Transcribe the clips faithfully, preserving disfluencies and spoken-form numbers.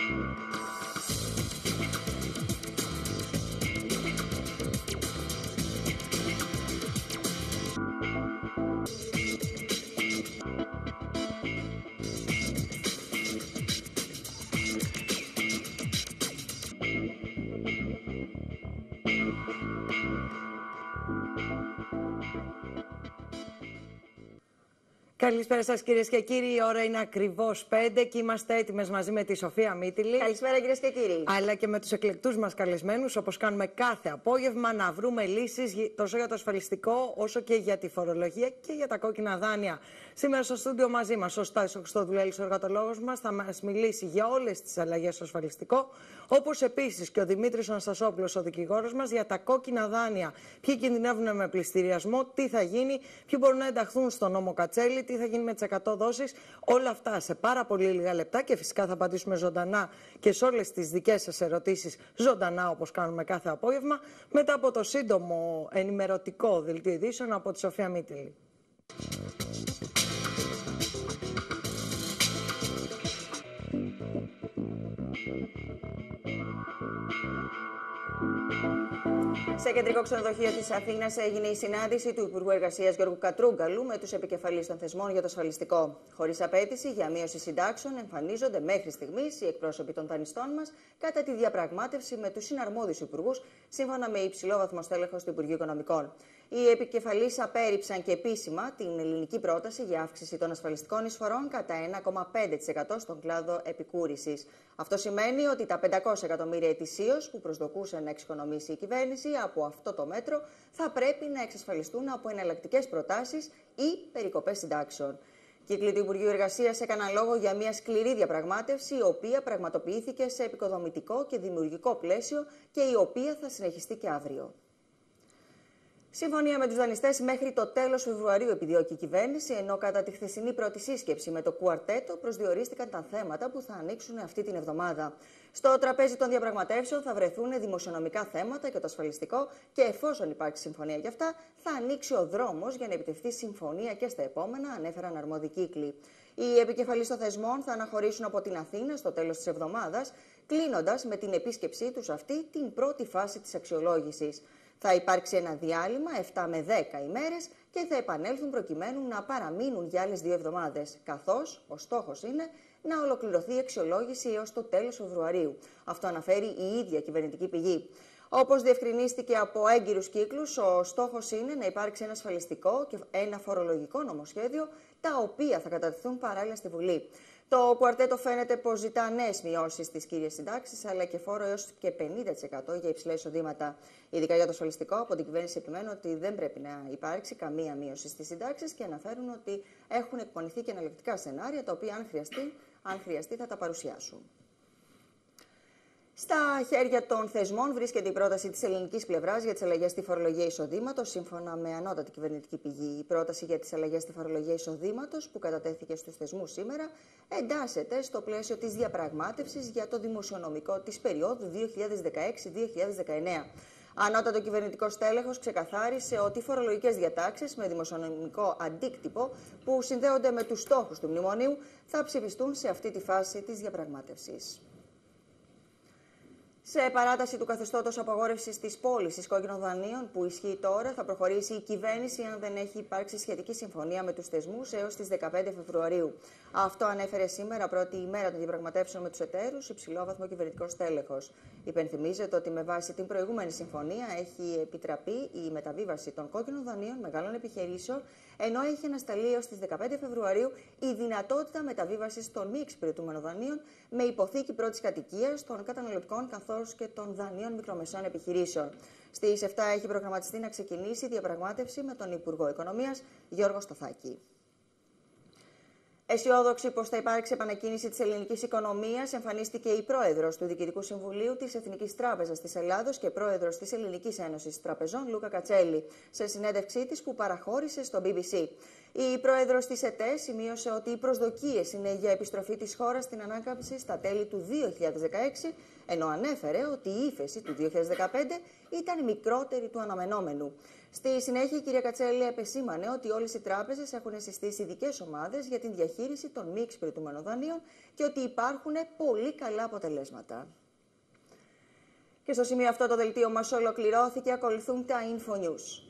Καλησπέρα σας κυρίες και κύριοι, η ώρα είναι ακριβώς πέντε και είμαστε έτοιμες μαζί με τη Σοφία Μήτυλη. Καλησπέρα κυρίες και κύριοι. Αλλά και με τους εκλεκτούς μας καλεσμένους, όπως κάνουμε κάθε απόγευμα, να βρούμε λύσεις τόσο για το ασφαλιστικό όσο και για τη φορολογία και για τα κόκκινα δάνεια. Σήμερα στο στούντιο μαζί μας ο Στάσης Χριστοδουλέλης, ο εργατολόγος μας, θα μας μιλήσει για όλες τις αλλαγές στο ασφαλιστικό, όπως επίσης και ο Δημήτρης Αναστασόπουλος, ο δικηγόρος μας, για τα κόκκινα δάνεια. Ποιοι κινδυνεύουν με πληστηριασμό, τι θα γίνει, ποιοι μπορούν να ενταχθούν στο νόμο Κατσέλη, τι θα γίνει με τις εκατό δόσεις. Όλα αυτά σε πάρα πολύ λίγα λεπτά και φυσικά θα απαντήσουμε ζωντανά και σε όλες τις δικές σας ερωτήσεις ζωντανά, όπως κάνουμε κάθε απόγευμα, μετά από το σύντομο ενημερωτικό δελτίο ειδήσεων από τη Σοφία Μήτυλη. Σε κεντρικό ξενοδοχείο της Αθήνας έγινε η συνάντηση του Υπουργού Εργασίας Γιώργου Κατρούγκαλου με τους επικεφαλείς των θεσμών για το ασφαλιστικό. Χωρίς απέτηση για μείωση συντάξεων, εμφανίζονται μέχρι στιγμής οι εκπρόσωποι των δανειστών μας κατά τη διαπραγμάτευση με τους συναρμόδιους υπουργούς, σύμφωνα με υψηλόβαθμο στέλεχος του Υπουργείου Οικονομικών. Οι επικεφαλείς απέρριψαν και επίσημα την ελληνική πρόταση για αύξηση των ασφαλιστικών εισφορών κατά ένα κόμμα πέντε τοις εκατό στον κλάδο επικούρησης. Αυτό σημαίνει ότι τα πεντακόσια εκατομμύρια ετησίως που προσδοκούσε να εξοικονομήσει η κυβέρνηση από αυτό το μέτρο θα πρέπει να εξασφαλιστούν από εναλλακτικές προτάσεις ή περικοπές συντάξεων. Κύκλοι του Υπουργείου Εργασίας έκαναν λόγο για μια σκληρή διαπραγμάτευση, η οποία πραγματοποιήθηκε σε επικοδομητικό και δημιουργικό πλαίσιο και η οποία θα συνεχιστεί και αύριο. Συμφωνία με τους δανειστές μέχρι το τέλος Φεβρουαρίου επιδιώκει η κυβέρνηση, ενώ κατά τη χθεσινή πρώτη σύσκεψη με το κουαρτέτο προσδιορίστηκαν τα θέματα που θα ανοίξουν αυτή την εβδομάδα. Στο τραπέζι των διαπραγματεύσεων θα βρεθούν δημοσιονομικά θέματα και το ασφαλιστικό, και εφόσον υπάρξει συμφωνία για αυτά, θα ανοίξει ο δρόμος για να επιτευχθεί συμφωνία και στα επόμενα, ανέφεραν αρμόδιοι κύκλοι. Οι επικεφαλείς των θεσμών θα αναχωρήσουν από την Αθήνα στο τέλος της εβδομάδας, κλείνοντας με την επίσκεψή τους αυτή την πρώτη φάση της αξιολόγησης. Θα υπάρξει ένα διάλειμμα επτά με δέκα ημέρες και θα επανέλθουν προκειμένου να παραμείνουν για άλλες δύο εβδομάδες, καθώς ο στόχος είναι να ολοκληρωθεί η αξιολόγηση έως το τέλος Φεβρουαρίου. Αυτό αναφέρει η ίδια κυβερνητική πηγή. Όπως διευκρινίστηκε από έγκυρους κύκλους, ο στόχος είναι να υπάρξει ένα ασφαλιστικό και ένα φορολογικό νομοσχέδιο, τα οποία θα κατατεθούν παράλληλα στη Βουλή. Το κουαρτέτο φαίνεται πως ζητά νέες μειώσεις στις κύριες συντάξεις, αλλά και φόρο έως και πενήντα τοις εκατό για υψηλά εισοδήματα. Ειδικά για το ασφαλιστικό, από την κυβέρνηση επιμένουν ότι δεν πρέπει να υπάρξει καμία μείωση στις συντάξεις και αναφέρουν ότι έχουν εκπονηθεί και εναλλακτικά σενάρια, τα οποία αν χρειαστεί, αν χρειαστεί θα τα παρουσιάσουν. Στα χέρια των θεσμών βρίσκεται η πρόταση της ελληνικής πλευράς για τις αλλαγές στη φορολογία εισοδήματος, σύμφωνα με ανώτατη κυβερνητική πηγή. Η πρόταση για τις αλλαγές στη φορολογία εισοδήματος, που κατατέθηκε στους θεσμούς σήμερα, εντάσσεται στο πλαίσιο της διαπραγμάτευσης για το δημοσιονομικό της περίοδου δύο χιλιάδες δεκαέξι δύο χιλιάδες δεκαεννέα. Ανώτατο κυβερνητικό στέλεχος ξεκαθάρισε ότι οι φορολογικές διατάξεις με δημοσιονομικό αντίκτυπο που συνδέονται με τους στόχους του μνημονίου θα ψηφιστούν σε αυτή τη φάση της διαπραγμάτευσης. Σε παράταση του καθεστώτος απαγόρευσης της πώλησης κόκκινων δανείων που ισχύει τώρα, θα προχωρήσει η κυβέρνηση αν δεν έχει υπάρξει σχετική συμφωνία με τους θεσμούς έως τις δεκαπέντε Φεβρουαρίου. Αυτό ανέφερε σήμερα, πρώτη ημέρα των διαπραγματεύσεων με τους εταίρους, υψηλόβαθμο κυβερνητικό στέλεχος. Υπενθυμίζεται ότι με βάση την προηγούμενη συμφωνία έχει επιτραπεί η μεταβίβαση των κόκκινων δανείων μεγάλων επιχειρήσεων, ενώ έχει ανασταλεί έως τις δεκαπέντε Φεβρουαρίου η δυνατότητα μεταβίβασης των μη εξυπηρετούμενων δανείων με υποθήκη πρώτης κατοικίας των καταναλωτικών καθώς και των δανείων μικρομεσαίων επιχειρήσεων. Στις επτά έχει προγραμματιστεί να ξεκινήσει η διαπραγμάτευση με τον Υπουργό Οικονομίας Γιώργο Σταθάκη. Αισιόδοξη πως θα υπάρξει επανεκκίνηση της ελληνικής οικονομίας, εμφανίστηκε η πρόεδρος του Διοικητικού Συμβουλίου της Εθνικής Τράπεζας της Ελλάδος και πρόεδρος της Ελληνικής Ένωσης Τραπεζών, Λούκα Κατσέλη, σε συνέντευξή της που παραχώρησε στο μπι μπι σι. Η πρόεδρος της ΕΤΕ σημείωσε ότι οι προσδοκίες είναι για επιστροφή της χώρας στην ανάκαμψη στα τέλη του δύο χιλιάδες δεκαέξι, ενώ ανέφερε ότι η ύφεση του δύο χιλιάδες δεκαπέντε ήταν μικρότερη του αναμενόμενου. Στη συνέχεια, η κυρία Κατσέλη επεσήμανε ότι όλες οι τράπεζες έχουν συστήσει ειδικές ομάδες για την διαχείριση των μη εξυπηρετούμενων δανείων και ότι υπάρχουν πολύ καλά αποτελέσματα. Και στο σημείο αυτό το δελτίο μας ολοκληρώθηκε. Ακολουθούν τα InfoNews.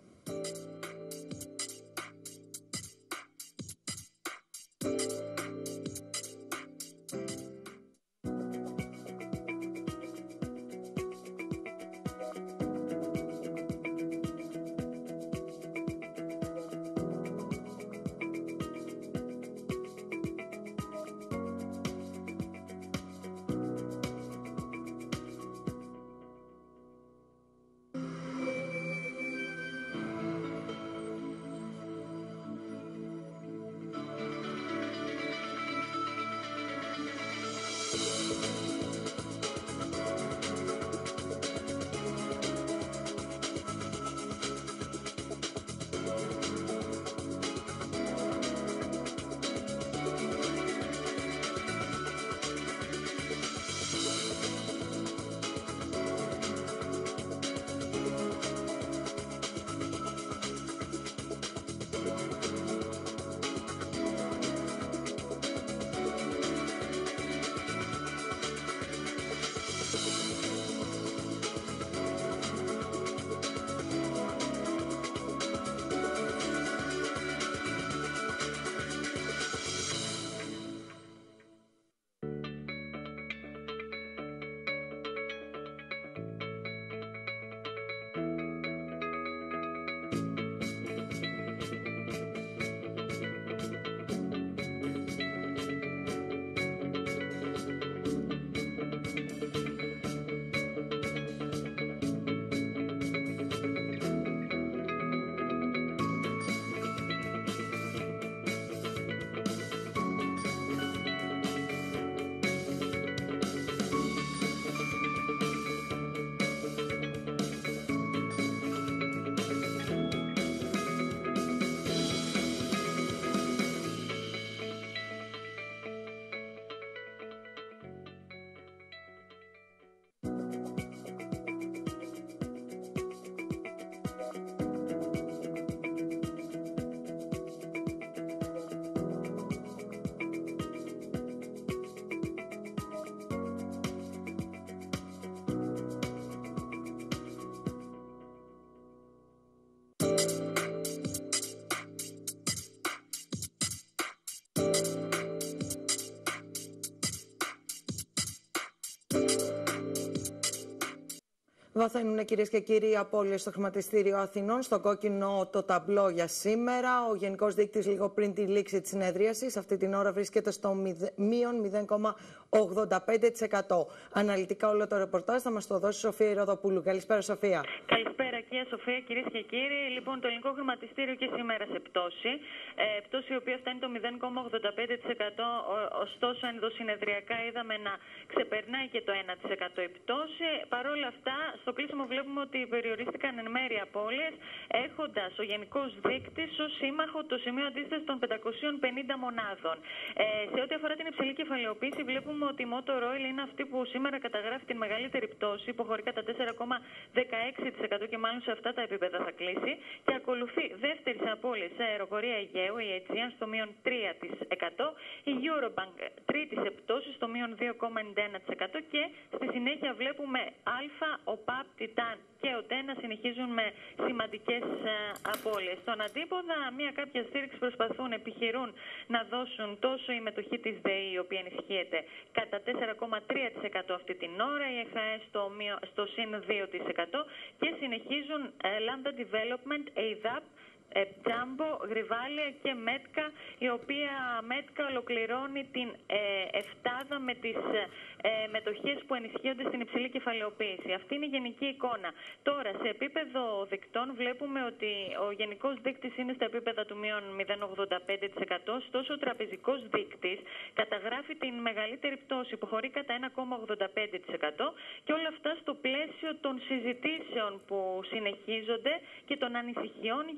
Βαθαίνουν, κυρίες και κύριοι, οι απώλειες στο χρηματιστήριο Αθηνών. Στο κόκκινο το ταμπλό για σήμερα. Ο γενικός δείκτης, λίγο πριν τη λήξη της συνεδρίασης, αυτή την ώρα βρίσκεται στο μείον μηδέν κόμμα ογδόντα πέντε τοις εκατό. Αναλυτικά όλο το ρεπορτάζ θα μας το δώσει η Σοφία Ηροδοπούλου. Καλησπέρα, Σοφία. Καλησπέρα, κυρία Σοφία, κυρίες και κύριοι. Λοιπόν, το ελληνικό χρηματιστήριο και σήμερα σε πτώση. Ε, πτώση η οποία φτάνει το μηδέν κόμμα ογδόντα πέντε τοις εκατό. Ωστόσο, ενδοσυνεδριακά είδαμε να ξεπερνάει και το ένα τοις εκατό η πτώση. Παρ' όλα αυτά, στο κλείσιμο βλέπουμε ότι περιορίστηκαν εν μέρει απώλειες, έχοντας ο γενικός δείκτης ως σύμμαχο το σημείο αντίστασης των πεντακόσιων πενήντα μονάδων. Ε, σε ό,τι αφορά την υψηλή κεφαλαιοποίηση, βλέπουμε ότι η Motor Oil είναι αυτή που σήμερα καταγράφει την μεγαλύτερη πτώση, υποχωρεί κατά τέσσερα κόμμα δεκαέξι τοις εκατό και μάλλον σε αυτά τα επίπεδα θα κλείσει. Και ακολουθεί δεύτερη σε απώλειες σε αεροπορία Αιγαίου, η Aegean στο μείον τρία τοις εκατό, η Eurobank τρίτη σε πτώση στο μείον δύο κόμμα ενενήντα ένα τοις εκατό και στη συνέχεια βλέπουμε Αλφα, ΟΠΑΠ, Τιτάν και ΟΤΕ να συνεχίζουν με σημαντικές απώλειες. Στον αντίποδα, μια κάποια στήριξη προσπαθούν, επιχειρούν να δώσουν τόσο η μετοχή της ΔΕΗ, η οποία ενισχύεται κατά τέσσερα κόμμα τρία τοις εκατό αυτή την ώρα, η ΕΧΑΕ στο, στο συν δύο τοις εκατό και συνεχίζουν Lambda Development, ΕΙΔΑΠ, Τζάμπο, Γριβάλια και Μέτκα, η οποία Μέτκα ολοκληρώνει την ε, εφτάδα με τις ε, μετοχές που ενισχύονται στην υψηλή κεφαλαιοποίηση. Αυτή είναι η γενική εικόνα. Τώρα, σε επίπεδο δικτών βλέπουμε ότι ο γενικός δείκτης είναι στα επίπεδα του μείον μηδέν κόμμα ογδόντα πέντε τοις εκατό, ωστόσο ο τραπεζικός δείκτης καταγράφει την μεγαλύτερη πτώση, υποχωρεί κατά ένα κόμμα ογδόντα πέντε τοις εκατό και όλα αυτά στο πλαίσιο των συζητήσεων που συνεχίζονται και των ανησυχιών για τις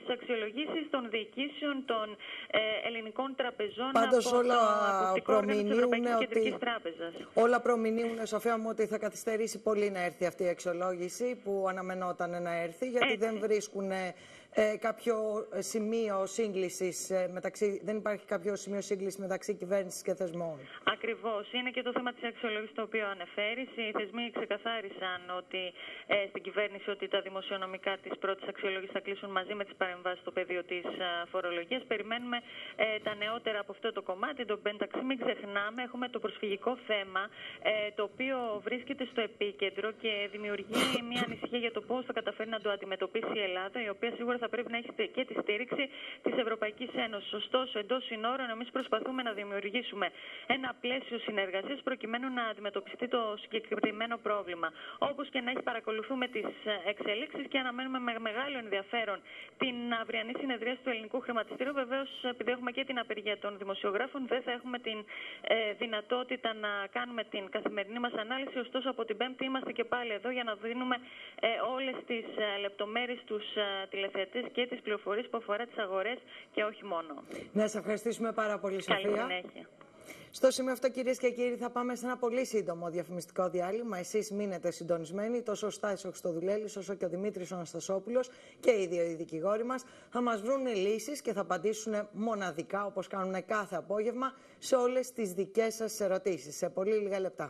τις αξιολογήσεις των διοικήσεων των ε, ελληνικών τραπεζών. Πάντως από όλα το προμηνύουν ότι, Τράπεζας. όλα προμηνύουν, Σοφία μου, ότι θα καθυστερήσει πολύ να έρθει αυτή η αξιολόγηση που αναμενόταν να έρθει, γιατί Έτσι. δεν βρίσκουν ε, κάποιο σημείο σύγκλησης ε, μεταξύ, δεν υπάρχει κάποιο σημείο σύγκλησης μεταξύ κυβέρνησης και θεσμών. Ακριβώς. Είναι και το θέμα της αξιολόγησης το οποίο αναφέρεις. Οι θεσμοί ξεκαθάρισαν ότι ε, στην κυβέρνηση ότι τα δημοσιονομικά της πρώτης αξιολόγησης θα κλείσουν μαζί με τις παρεμβάσεις στο πεδίο της ε, φορολογίας. Περιμένουμε ε, τα νεότερα από αυτό το κομμάτι, το Πενταξύ. Μην ξεχνάμε, έχουμε το προσφυγικό θέμα, ε, το οποίο βρίσκεται στο επίκεντρο και δημιουργεί μια ανησυχία για το πώς θα καταφέρει να το αντιμετωπίσει η Ελλάδα, η οποία σίγουρα θα πρέπει να έχει και τη στήριξη της Ευρωπαϊκής Ένωσης. Ωστόσο, εντός συνόρων, εμείς προσπαθούμε να δημιουργήσουμε ένα πλαίσιο συνεργασίας προκειμένου να αντιμετωπιστεί το συγκεκριμένο πρόβλημα. Όπως και να έχει, παρακολουθούμε τις εξελίξεις και αναμένουμε με μεγάλο ενδιαφέρον την αυριανή συνεδρίαση του Ελληνικού Χρηματιστηρίου. Βεβαίως, επειδή έχουμε και την απεργία των δημοσιογράφων, δεν θα έχουμε την ε, δυνατότητα να κάνουμε την καθημερινή μας ανάλυση. Ωστόσο, από την Πέμπτη είμαστε και πάλι εδώ για να δίνουμε ε, όλες τις ε, λεπτομέρειες στους ε, τηλεθεατές και τις πληροφορίες που αφορά τις αγορές και όχι μόνο. Να σε ευχαριστήσουμε πάρα πολύ, Σοφία. Καλή συνέχεια. Στο σημείο αυτό, κυρίες και κύριοι, θα πάμε σε ένα πολύ σύντομο διαφημιστικό διάλειμμα. Εσείς μείνετε συντονισμένοι, τόσο ο Στάθης ο Χριστοδουλέλης όσο και ο Δημήτρης ο Αναστασόπουλος και οι δύο οι δικηγόροι μας θα μας βρουν λύσεις και θα απαντήσουν μοναδικά, όπως κάνουν κάθε απόγευμα, σε όλες τις δικές σας ερωτήσεις. Σε πολύ λίγα λεπτά.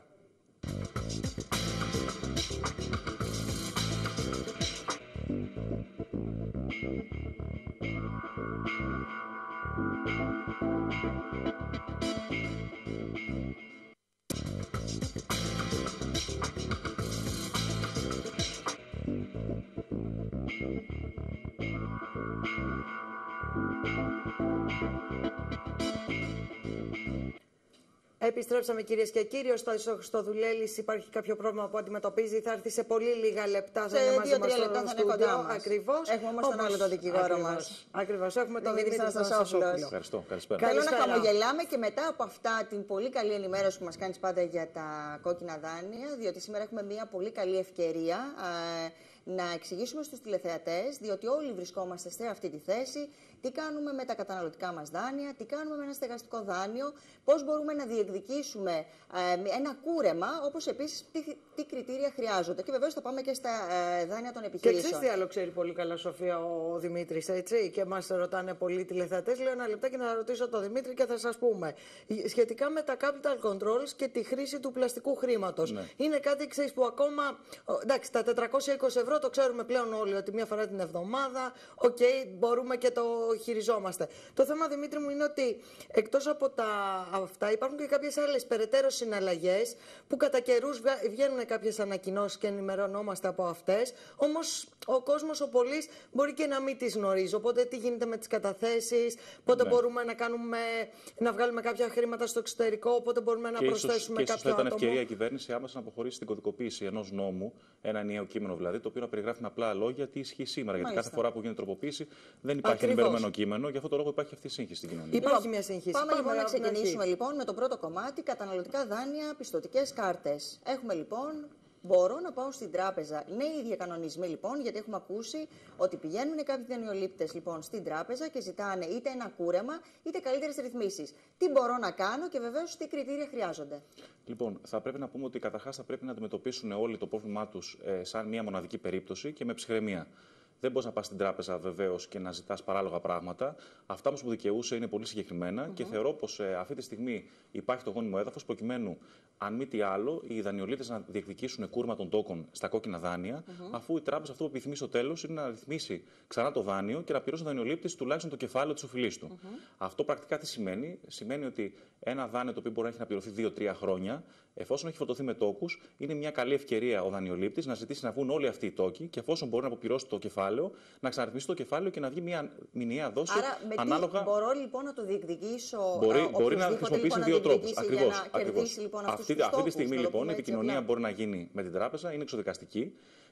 Επιστρέψαμε, κυρίες και κύριοι. Ο Στάθης ο Χριστοδουλέλης, υπάρχει κάποιο πρόβλημα που αντιμετωπίζει. Θα έρθει σε πολύ λίγα λεπτά. Σε δύο-τρία λεπτά θα είναι κοντά μας. Ακριβώς. Έχουμε όμως τον άλλο τον δικηγόρο μας. Ακριβώς. Έχουμε τον Δημήτρη Αναστασόπουλο. Ευχαριστώ. Καλησπέρα. Θέλω να χαμογελάμε και μετά από αυτά την πολύ καλή ενημέρωση που μας κάνεις πάντα για τα κόκκινα δάνεια, διότι σήμερα έχουμε μια πολύ καλή ευκαιρία ε, να εξηγήσουμε στους τηλεθεατές, διότι όλοι βρισκόμαστε σε αυτή τη θέση, τι κάνουμε με τα καταναλωτικά μας δάνεια, τι κάνουμε με ένα στεγαστικό δάνειο, πώς μπορούμε να διεκδικήσουμε ε, ένα κούρεμα, όπως επίσης τι, τι κριτήρια χρειάζονται. Και βεβαίως θα πάμε και στα ε, δάνεια των επιχειρήσεων. Και ξέρεις τι άλλο ξέρει πολύ καλά, Σοφία, ο Δημήτρης, έτσι, και μας ρωτάνε πολλοί τηλεθεατές. Λέω ένα λεπτάκι να ρωτήσω τον Δημήτρη και θα σας πούμε. Σχετικά με τα capital controls και τη χρήση του πλαστικού χρήματος. Ναι. Είναι κάτι, ξέρεις, που ακόμα. Εντάξει, τα τετρακόσια είκοσι ευρώ το ξέρουμε πλέον όλοι ότι μία φορά την εβδομάδα, οκ, okay, μπορούμε και το χειριζόμαστε. Το θέμα, Δημήτρη μου, είναι ότι εκτός από τα αυτά υπάρχουν και κάποιες άλλες περαιτέρω συναλλαγές που κατά καιρούς βγαίνουν κάποιες ανακοινώσεις και ενημερωνόμαστε από αυτές. Όμως ο κόσμος, ο πολίτης, μπορεί και να μην τις γνωρίζει. Οπότε τι γίνεται με τις καταθέσεις, πότε ναι. μπορούμε να, κάνουμε, να βγάλουμε κάποια χρήματα στο εξωτερικό, πότε μπορούμε να και προσθέσουμε ίσως, κάποιο άτομο. Και ίσως θα ήταν ευκαιρία η κυβέρνηση άμεσα να αποχωρήσει στην κωδικοποίηση ενός νόμου, ένα ενιαίο κείμενο δηλαδή, το οποίο να περιγράφει με απλά λόγια τι ισχύει σήμερα. Μάλιστα. Γιατί κάθε φορά που γίνεται τροποποίηση δεν υπάρχει Ακριβώς. ενημερωμένο κείμενο, γι' αυτό το λόγο υπάρχει αυτή η σύγχυση στην κοινωνία. Υπάρχει λοιπόν, μια σύγχυση. Πάμε, πάμε λοιπόν να ξεκινήσουμε αρχή. λοιπόν με το πρώτο κομμάτι, καταναλωτικά δάνεια, πιστωτικές κάρτες. Έχουμε λοιπόν. Μπορώ να πάω στην τράπεζα. Είναι οι ίδιοι κανονισμοί λοιπόν, γιατί έχουμε ακούσει ότι πηγαίνουν κάποιοι δανειολήπτες λοιπόν στην τράπεζα και ζητάνε είτε ένα κούρεμα είτε καλύτερες ρυθμίσεις. Τι μπορώ να κάνω και βεβαίως τι κριτήρια χρειάζονται. Λοιπόν, θα πρέπει να πούμε ότι καταρχάς θα πρέπει να αντιμετωπίσουν όλοι το πρόβλημά τους ε, σαν μια μοναδική περίπτωση και με ψυχραιμία. Δεν μπορεί να πα στην τράπεζα βεβαίως και να ζητάς παράλογα πράγματα. Αυτά όμως που δικαιούσε είναι πολύ συγκεκριμένα mm-hmm. και θεωρώ πως ε, αυτή τη στιγμή υπάρχει το γόνιμο έδαφος προκειμένου, αν μη τι άλλο, οι δανειολήπτες να διεκδικήσουν κούρεμα των τόκων στα κόκκινα δάνεια, mm-hmm. αφού η τράπεζα αυτό που επιθυμεί στο τέλος είναι να ρυθμίσει ξανά το δάνειο και να πληρώσει ο δανειολήπτης τουλάχιστον το κεφάλαιο της οφειλής του. Mm-hmm. Αυτό πρακτικά τι σημαίνει? Σημαίνει ότι ένα δάνειο το οποίο μπορεί να έχει να πληρωθεί δύο τρία χρόνια, εφόσον έχει φορτωθεί με τόκους, είναι μια καλή ευκαιρία ο δανειολήπτης να ζητήσει να βγουν όλοι αυτοί οι τόκοι και εφόσον μπορεί να αποπληρώσει το κεφάλαιο, να ξαναρυθμίσει το κεφάλαιο και να βγει μια μηνιαία δόση. Άρα, με ανάλογα. Τι μπορώ λοιπόν να το διεκδικήσω. Μπορεί, μπορεί να χρησιμοποιήσει λοιπόν, δύο τρόπους. Ακριβώς. Ακριβώς. Λοιπόν, αυτή, αυτή τη στιγμή λοιπόν η επικοινωνία μπορεί να γίνει με την τράπεζα, είναι εξοδικαστική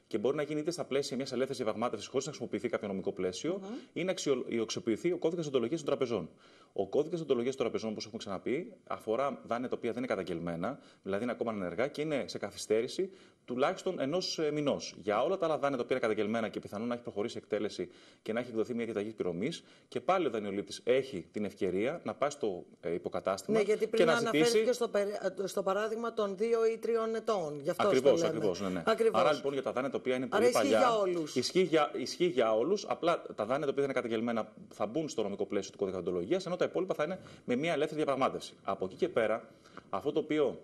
και μπορεί να γίνει είτε στα πλαίσια μια ελεύθερη διαπραγμάτευση χωρίς να χρησιμοποιηθεί κάποιο νομικό πλαίσιο mm-hmm. ή να αξιοποιηθεί ο κώδικας δεοντολογίας των τραπεζών. Ο κώδικας δεοντολογίας των τραπεζών, όπως έχουμε ξαναπεί, αφορά δάνεια τα οποία δεν είναι καταγγελμένα, δηλαδή είναι ακόμα ενεργά και είναι σε καθυστέρηση τουλάχιστον ενός μηνός. Για όλα τα άλλα δάνεια τα οποία είναι καταγγελμένα και πιθανόν να έχει προχωρήσει εκτέλεση και να έχει εκδοθεί μια διαταγή πληρωμής, και πάλι ο δανειολήπτης έχει την ευκαιρία να πάει στο υποκατάστημα ναι, γιατί πριν και να αναφέρθηκε ζητήσει. Στο, στο παράδειγμα των δύο ή τριών ετών. Ακριβώς, ακριβώς. Ναι, ναι. Ακριβώς. Άρα λοιπόν για τα δάνεια τα οποία είναι πολύ Άρα, παλιά. Ισχύει για όλους. Ισχύει για, ισχύει για όλους. Απλά τα δάνεια τα οποία δεν είναι καταγγελμένα θα μπουν στο νομικό πλαίσιο του κώδικα δεοντολογίας, ενώ τα υπόλοιπα θα είναι με μια ελεύθερη διαπραγμάτευση. Από εκεί και πέρα, αυτό το οποίο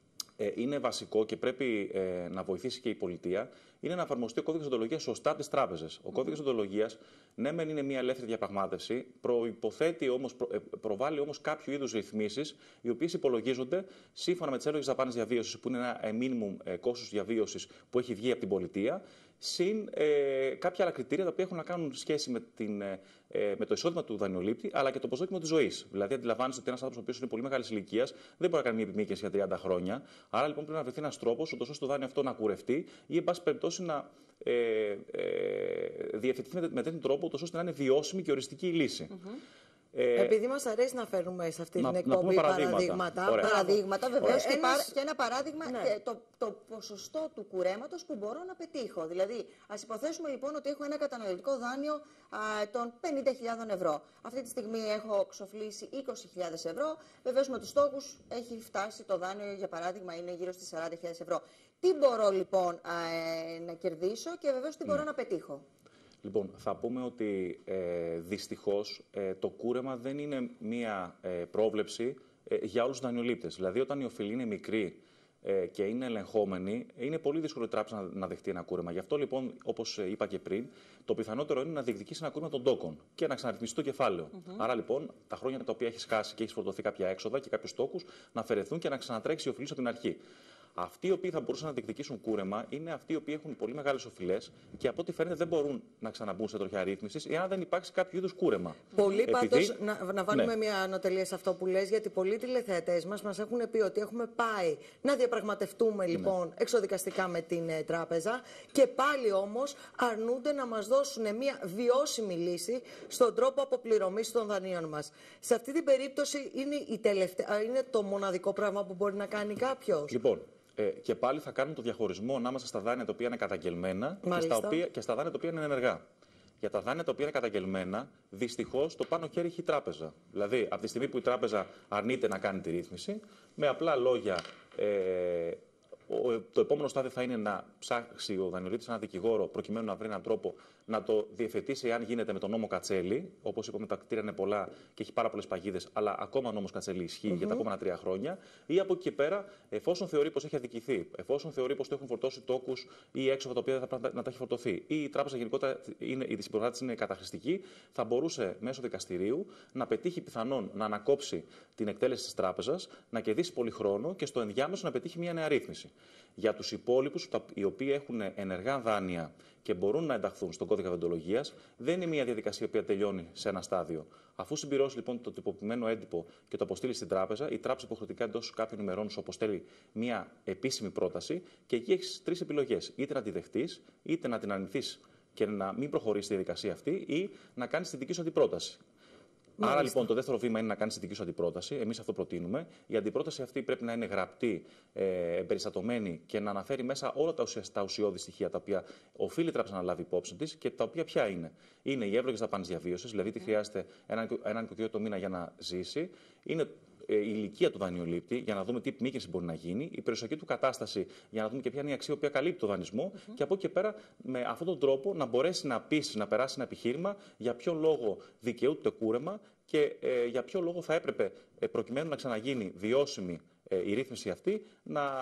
ε, είναι βασικό και πρέπει ε, να βοηθήσει και η πολιτεία είναι να εφαρμοστεί ο κώδικας δεοντολογίας σωστά από τις τράπεζες. Ο κώδικας δεοντολογίας, ναι, μεν είναι μια ελεύθερη διαπραγμάτευση, προϋποθέτει όμως, προ, ε, προβάλλει όμως κάποιο είδους ρυθμίσεις, οι οποίες υπολογίζονται σύμφωνα με τις εύλογες δαπάνες διαβίωσης, που είναι ένα ε, minimum ε, κόστος διαβίωσης που έχει βγει από την πολιτεία, συν ε, κάποια άλλα κριτήρια τα οποία έχουν να κάνουν σχέση με, την, ε, με το εισόδημα του δανειολήπτη, αλλά και το προσδόκιμο της ζωής. Δηλαδή, αντιλαμβάνεστε ότι ένας άνθρωπος ο οποίος είναι πολύ μεγάλης ηλικίας δεν μπορεί να κάνει μια επιμήκυνση για τριάντα χρόνια. Άρα, λοιπόν, πρέπει να βρεθεί ένας τρόπος, ώστε το δάνειο αυτό να κουρευτεί ή, εν πάση περιπτώσει, να ε, ε, διευθετηθεί με, με τέτοιο τρόπο, ώστε να είναι βιώσιμη και οριστική η λύση. Mm-hmm. Ε, Επειδή μας αρέσει να φέρνουμε σε αυτή να, την εκπομπή παραδείγματα. παραδείγματα. Παραδείγματα, βεβαίως. Και, Ένας... και ένα παράδειγμα, ναι. και το, το ποσοστό του κουρέματος που μπορώ να πετύχω. Δηλαδή, ας υποθέσουμε λοιπόν ότι έχω ένα καταναλωτικό δάνειο α, των πενήντα χιλιάδες ευρώ. Αυτή τη στιγμή έχω ξοφλήσει είκοσι χιλιάδες ευρώ. Βεβαίως με τους στόχους έχει φτάσει το δάνειο, για παράδειγμα, είναι γύρω στις σαράντα χιλιάδες ευρώ. Τι μπορώ λοιπόν α, ε, να κερδίσω και βεβαίως τι μπορώ ναι. να πετύχω. Λοιπόν, θα πούμε ότι ε, δυστυχώς ε, το κούρεμα δεν είναι μία ε, πρόβλεψη ε, για όλους τους δανειολήπτες. Δηλαδή, όταν η οφειλή είναι μικρή ε, και είναι ελεγχόμενη, είναι πολύ δύσκολο η τράπεζα να, να δεχτεί ένα κούρεμα. Γι' αυτό, λοιπόν, όπως είπα και πριν, το πιθανότερο είναι να διεκδικήσει ένα κούρεμα των τόκων και να ξαναρρυθμιστεί το κεφάλαιο. Mm-hmm. Άρα, λοιπόν, τα χρόνια τα οποία έχει χάσει και έχει φορτωθεί κάποια έξοδα και κάποιους τόκους να αφαιρεθούν και να ξανατρέξει η οφειλή από την αρχή. Αυτοί οι οποίοι θα μπορούσαν να διεκδικήσουν κούρεμα είναι αυτοί οι οποίοι έχουν πολύ μεγάλες οφειλές και από ό,τι φαίνεται δεν μπορούν να ξαναμπούν σε τροχιά ρύθμισης εάν δεν υπάρξει κάποιο είδους κούρεμα. Πολλοί Επειδή... πάντως, να, να βάλουμε ναι. μια ανωτελεία σε αυτό που λες, γιατί πολλοί τηλεθεατές μας μας έχουν πει ότι έχουμε πάει να διαπραγματευτούμε λοιπόν ναι. εξοδικαστικά με την ε, τράπεζα και πάλι όμως αρνούνται να μας δώσουν μια βιώσιμη λύση στον τρόπο αποπληρωμής των δανείων μας. Σε αυτή την περίπτωση είναι, η τελευταία, είναι το μοναδικό πράγμα που μπορεί να κάνει κάποιος. Λοιπόν. Ε, και πάλι θα κάνουμε το διαχωρισμό ανάμεσα στα δάνεια τα οποία είναι καταγγελμένα και στα, οποία, και στα δάνεια τα οποία είναι ενεργά. Για τα δάνεια τα οποία είναι καταγγελμένα, δυστυχώς το πάνω χέρι έχει η τράπεζα. Δηλαδή, από τη στιγμή που η τράπεζα αρνείται να κάνει τη ρύθμιση, με απλά λόγια. Ε, Το επόμενο στάδιο θα είναι να ψάξει ο δανειολήπτης ένα δικηγόρο προκειμένου να βρει έναν τρόπο να το διευθετήσει, αν γίνεται, με τον νόμο Κατσέλη. Όπως είπαμε, τα κτίρια είναι πολλά και έχει πάρα πολλές παγίδες, αλλά ακόμα ο νόμος Κατσέλη ισχύει mm-hmm. για τα επόμενα τρία χρόνια. Ή από εκεί και πέρα, εφόσον θεωρεί πως έχει αδικηθεί, εφόσον θεωρεί πως του έχουν φορτώσει τόκους ή έξοδα τα οποία θα πρέπει να τα έχει φορτωθεί, ή η τράπεζα γενικότερα, είναι, η συμπεριφορά της είναι καταχρηστική, θα μπορούσε μέσω δικαστηρίου να πετύχει πιθανόν να ανακόψει την εκτέλεση της τράπεζας, να κερδίσει πολύ χρόνο και στο ενδιάμεσο να πετύχει μια νέα ρύθμιση. Για τους υπόλοιπους, οι οποίοι έχουν ενεργά δάνεια και μπορούν να ενταχθούν στον κώδικα δεοντολογίας, δεν είναι μια διαδικασία που τελειώνει σε ένα στάδιο. Αφού συμπληρώσει λοιπόν το τυποποιημένο έντυπο και το αποστείλει στην τράπεζα, η τράπεζα υποχρεωτικά εντός κάποιων ημερών σου αποστέλει μια επίσημη πρόταση και εκεί έχεις τρεις επιλογές. Είτε να τη δεχτείς, είτε να την αρνηθείς και να μην προχωρήσει στη διαδικασία αυτή, ή να κάνεις τη δική σου αντιπρόταση. Άρα λοιπόν το δεύτερο βήμα είναι να κάνει τη δική σου αντιπρόταση. Εμείς αυτό προτείνουμε. Η αντιπρόταση αυτή πρέπει να είναι γραπτή, ε, εμπεριστατωμένη και να αναφέρει μέσα όλα τα, ουσια, τα ουσιώδη στοιχεία τα οποία οφείλει η τράπεζα να λάβει υπόψη της και τα οποία ποια είναι. Είναι οι εύλογες δαπάνες διαβίωσης, δηλαδή τι χρειάζεται έναν ένα νοικοκυριό το μήνα για να ζήσει. Είναι η ηλικία του δανειολήπτη, για να δούμε τι επιμήκυνση μπορεί να γίνει, η περιουσιακή του κατάσταση, για να δούμε και ποια είναι η αξία που καλύπτει το δανεισμό, mm-hmm. και από εκεί και πέρα με αυτόν τον τρόπο να μπορέσει να πείσει, να περάσει ένα επιχείρημα για ποιο λόγο δικαιούται το κούρεμα και ε, για ποιο λόγο θα έπρεπε, ε, προκειμένου να ξαναγίνει βιώσιμη ε, η ρύθμιση αυτή, να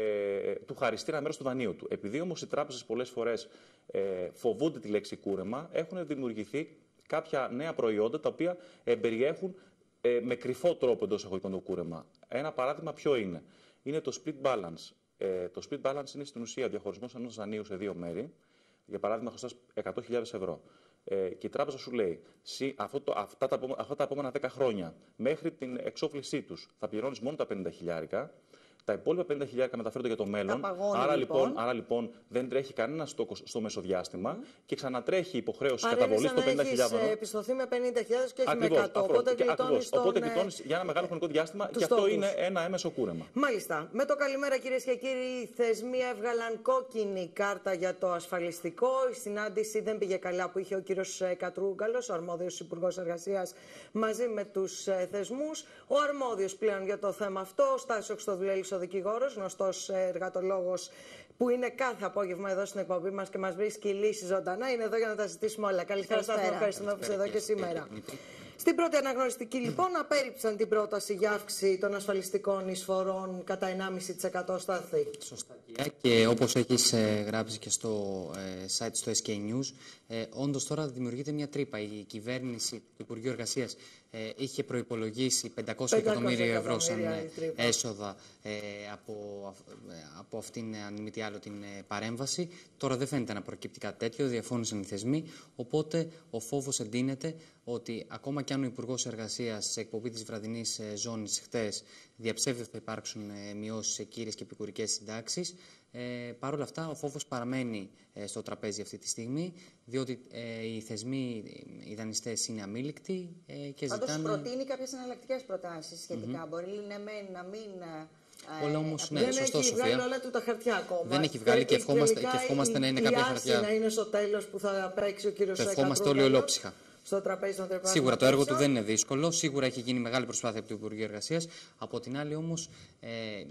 ε, του χαριστεί ένα μέρος του δανείου του. Επειδή όμως οι τράπεζες πολλές φορές ε, φοβούνται τη λέξη κούρεμα, έχουν δημιουργηθεί κάποια νέα προϊόντα τα οποία ε, περιέχουν Ε, με κρυφό τρόπο εντός εγωγικών το κούρεμα. Ένα παράδειγμα ποιο είναι. Είναι το split balance. Ε, το split balance είναι στην ουσία διαχωρισμός ενός δανείου σε δύο μέρη. Για παράδειγμα, χρωστάς εκατό χιλιάδες ευρώ. Ε, και η τράπεζα σου λέει, αυτό το, αυτά, τα, αυτά τα επόμενα δέκα χρόνια, μέχρι την εξόφλησή τους, θα πληρώνεις μόνο τα πενήντα χιλιάρικα. Τα υπόλοιπα πενήντα χιλιάρικα μεταφέρονται για το μέλλον. Παγώνει, άρα, λοιπόν. λοιπόν, άρα λοιπόν δεν τρέχει κανένα στόχο στο μεσοδιάστημα mm. και ξανατρέχει η υποχρέωση άρα καταβολή των πενήντα χιλιάδων. Έχει επιστοθεί με πενήντα χιλιάδες και όχι ακριβώς, με εκατό. Ακριβώς, Οπότε γλιτώνεις τον... Οπότε γλιτώνεις για ένα μεγάλο χρονικό διάστημα και αυτό είναι ένα έμεσο κούρεμα. Μάλιστα. Με το καλημέρα, κυρίες και κύριοι, οι θεσμοί έβγαλαν κόκκινη κάρτα για το ασφαλιστικό. Η συνάντηση δεν πήγε καλά που είχε ο κύριος Κατρούγκαλος, ο αρμόδιος υπουργός εργασίας, μαζί με τους θεσμούς. Ο αρμόδιος πλέον για το θέμα αυτό, ο Στάθης ο Χριστοδουλέλης, ο δικηγόρος, γνωστός εργατολόγος, που είναι κάθε απόγευμα εδώ στην εκπομπή μας και μας βρίσκει λύση ζωντανά. Είναι εδώ για να τα συζητήσουμε όλα. Καλησπέρα, Στάθη, ευχαριστούμε που είσαι εδώ και σήμερα. Στην πρώτη αναγνωριστική, λοιπόν, απέρριψαν την πρόταση για αύξηση των ασφαλιστικών εισφορών κατά ενάμιση τοις εκατό, Στάθη. Σωστά. Και όπως έχεις ε, γράψει και στο ε, site στο ες κέι News, ε, όντως τώρα δημιουργείται μια τρύπα. Η κυβέρνηση του Υπουργείου Εργασίας ε, είχε προϋπολογίσει πεντακόσια εκατομμύρια ευρώ σαν ε, έσοδα ε, από, ε, από αυτήν, αν μη τι άλλο, την ε, παρέμβαση. Τώρα δεν φαίνεται να προκύπτει κάτι τέτοιο, διαφώνησαν οι θεσμοί. Οπότε ο φόβος εντείνεται ότι ακόμα κι αν ο Υπουργός Εργασίας σε εκπομπή της βραδινής ε, ζώνης χτες διαψεύδει ότι θα υπάρξουν ε, μειώσεις σε κύριες και επικουρικές συντάξεις, Ε, Παρ' όλα αυτά, ο φόβος παραμένει ε, στο τραπέζι αυτή τη στιγμή, διότι ε, οι θεσμοί, οι δανειστές είναι αμήλικτοι ε, και Πάντως ζητάνε... Πάντως προτείνει κάποιες εναλλακτικές προτάσεις σχετικά. Mm-hmm. Μπορεί ναι, να μην... Όλα όμως, ναι, δεν σωστό, έχει Σοφία. βγάλει όλα του τα χαρτιά ακόμα. Δεν έχει βγάλει και ευχόμαστε, και ευχόμαστε να είναι κάποια χαρτιά. Να είναι στο τέλος που θα παίξει ο κύριος Κατρούγκαλος. Ευχόμαστε όλοι ολόψυχα. Στο τραπέζι των τρεπάσεων. Σίγουρα το έργο του δεν είναι δύσκολο. Σίγουρα έχει γίνει μεγάλη προσπάθεια από το Υπουργείο Εργασίας. Από την άλλη, όμως, ε,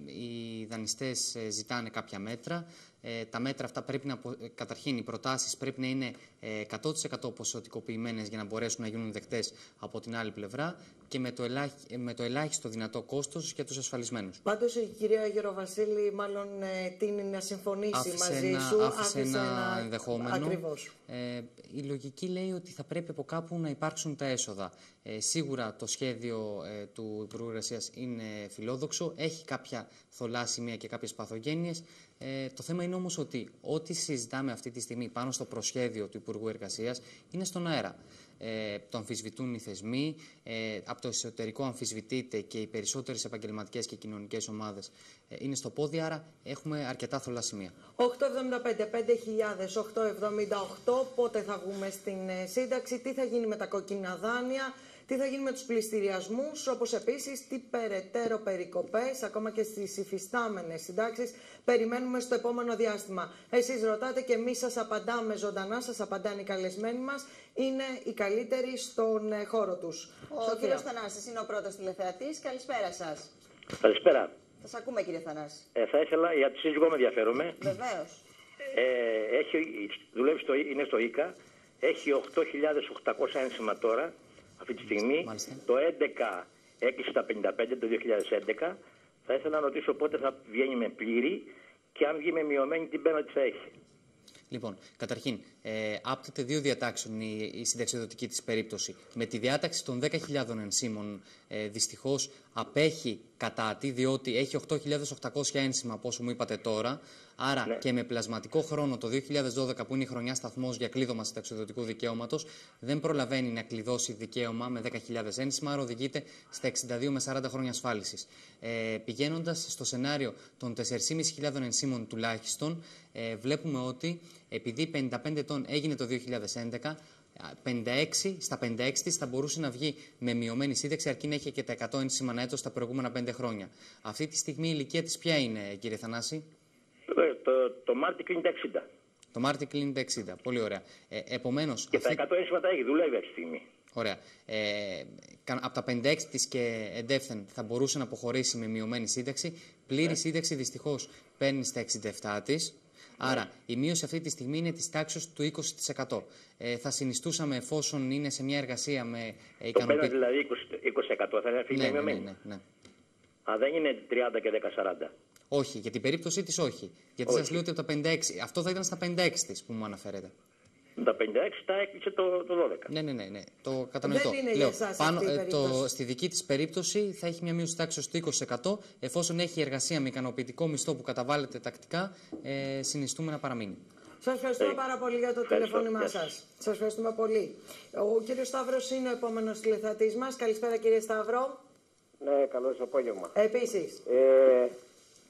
οι δανειστές ε, ζητάνε κάποια μέτρα. Ε, τα μέτρα αυτά πρέπει να. Ε, καταρχήν, οι προτάσεις πρέπει να είναι ε, εκατό τοις εκατό ποσοτικοποιημένες για να μπορέσουν να γίνουν δεκτές από την άλλη πλευρά και με το, ελάχι, με το ελάχιστο δυνατό κόστος για τους ασφαλισμένους. Πάντως, η κυρία Γεροβασίλη, μάλλον ε, τίνει να συμφωνήσει άφησε μαζί ένα, σου. Άφησε, άφησε ένα, ένα ενδεχόμενο. Ακριβώς. Ε, η λογική λέει ότι θα πρέπει από κάπου να υπάρξουν τα έσοδα. Ε, σίγουρα το σχέδιο ε, του Υπουργού Εργασίας είναι φιλόδοξο, έχει κάποια θολά σημεία και κάποιες παθογένειες. Ε, το θέμα είναι όμως ότι ό,τι συζητάμε αυτή τη στιγμή πάνω στο προσχέδιο του Υπουργού Εργασίας είναι στον αέρα. Ε, το αμφισβητούν οι θεσμοί, ε, από το εσωτερικό αμφισβητείται και οι περισσότερες επαγγελματικές και κοινωνικές ομάδες ε, είναι στο πόδι, άρα έχουμε αρκετά θολά σημεία. οκτώ εβδομήντα πέντε, πέντε χιλιάδες οκτακόσια εβδομήντα οκτώ, πότε θα βγούμε στην ε, σύνταξη, τι θα γίνει με τα κόκκινα δάνεια, τι θα γίνει με τους πληστηριασμούς, όπως επίσης τι περαιτέρω περικοπές, ακόμα και στις υφιστάμενες συντάξεις, περιμένουμε στο επόμενο διάστημα. Εσείς ρωτάτε και εμείς σας απαντάμε ζωντανά, σας απαντάνε οι καλεσμένοι μας, είναι οι καλύτεροι στον ε, χώρο τους. Ο Σοφία. Κύριος Θανάσης είναι ο πρώτος τηλεθεατής. Καλησπέρα σας. Καλησπέρα. Σας ακούμε, κύριε Θανάση. Ε, θα ήθελα, για τη σύζυγό με ενδιαφέρομαι. Βεβαίως. Ε, έχει, δουλεύει στο, είναι στο ΙΚΑ, έχει οκτώ χιλιάδες οκτακόσια ένσημα τώρα, αυτή τη στιγμή. Μάλιστα. Το έντεκα έκλεισε τα πενήντα πέντε, το δύο χιλιάδες έντεκα. Θα ήθελα να ρωτήσω πότε θα βγαίνει με πλήρη και αν βγει με μειωμένη την πένα τι θα έχει. Λοιπόν, καταρχήν, ε, άπτεται δύο διατάξεων η, η συνταξιδοτική της περίπτωση. Με τη διάταξη των δέκα χιλιάδων ενσύμων, ε, δυστυχώς απέχει κατά τη, διότι έχει οκτώ χιλιάδες οκτακόσια ένσημα, από όσο μου είπατε τώρα. Άρα ναι. Και με πλασματικό χρόνο το δύο χιλιάδες δώδεκα, που είναι η χρονιά σταθμός για κλείδωμα συνταξιδοτικού δικαιώματος, δεν προλαβαίνει να κλειδώσει δικαίωμα με δέκα χιλιάδες ένσημα, άρα οδηγείται στα εξήντα δύο με σαράντα χρόνια ασφάλισης. Ε, πηγαίνοντας στο σενάριο των τέσσερις χιλιάδες πεντακόσια ενσύμων τουλάχιστον, ε, βλέπουμε ότι επειδή πενήντα πέντε ετών έγινε το δύο χιλιάδες έντεκα, πενήντα έξι, στα πενήντα έξι της θα μπορούσε να βγει με μειωμένη σύνταξη, αρκεί να έχει και τα εκατό ένσημα ανά έτος τα προηγούμενα πέντε χρόνια. Αυτή τη στιγμή η ηλικία της ποια είναι, κύριε Θανάση? Το, το Μάρτι κλείνει τα εξήντα. Το Μάρτι κλείνει τα εξήντα. Πολύ ωραία. Ε, επομένως, και αυτή... τα εκατό ένσημα τα έχει, δουλεύει αυτή τη στιγμή. Ωραία. Ε, από τα πενήντα έξι της και εντεύθεν θα μπορούσε να αποχωρήσει με μειωμένη σύνταξη. Πλήρη ναι. σύνταξη δυστυχώς παίρνει στα εξήντα επτά της. Άρα, η μείωση αυτή τη στιγμή είναι της τάξης του είκοσι τοις εκατό. Ε, θα συνιστούσαμε, εφόσον είναι σε μια εργασία με ικανοποιητικό. Το δηλαδή είκοσι τοις εκατό θα είναι ναι, μειωμένη. Ναι, ναι, ναι. Α, δεν είναι τριάντα και δέκα σαράντα. Όχι, για την περίπτωσή της όχι. Γιατί σας λέω ότι από τα πενήντα έξι, αυτό θα ήταν στα πενήντα έξι της που μου αναφέρετε. Τα πενήντα έξι τα έκλεισε το, το δώδεκα. Ναι, ναι, ναι, ναι. Το κατανοητό. Δεν είναι λέω, για εσάς πάνω, αυτή η ε, το, στη δική της περίπτωση θα έχει μια μείωση τάξης του είκοσι τοις εκατό. Εφόσον έχει εργασία με ικανοποιητικό μισθό που καταβάλλεται τακτικά, ε, συνιστούμε να παραμείνει. Σας ευχαριστούμε πάρα πολύ για το Ευχαριστώ. τηλεφώνημά σας. Σας ευχαριστούμε πολύ. Ο κύριος Σταύρος είναι ο επόμενος τηλεθεατής μας. Καλησπέρα, κύριε Σταύρο. Ναι, καλό σας απόγευμα. Επίσης. Ε,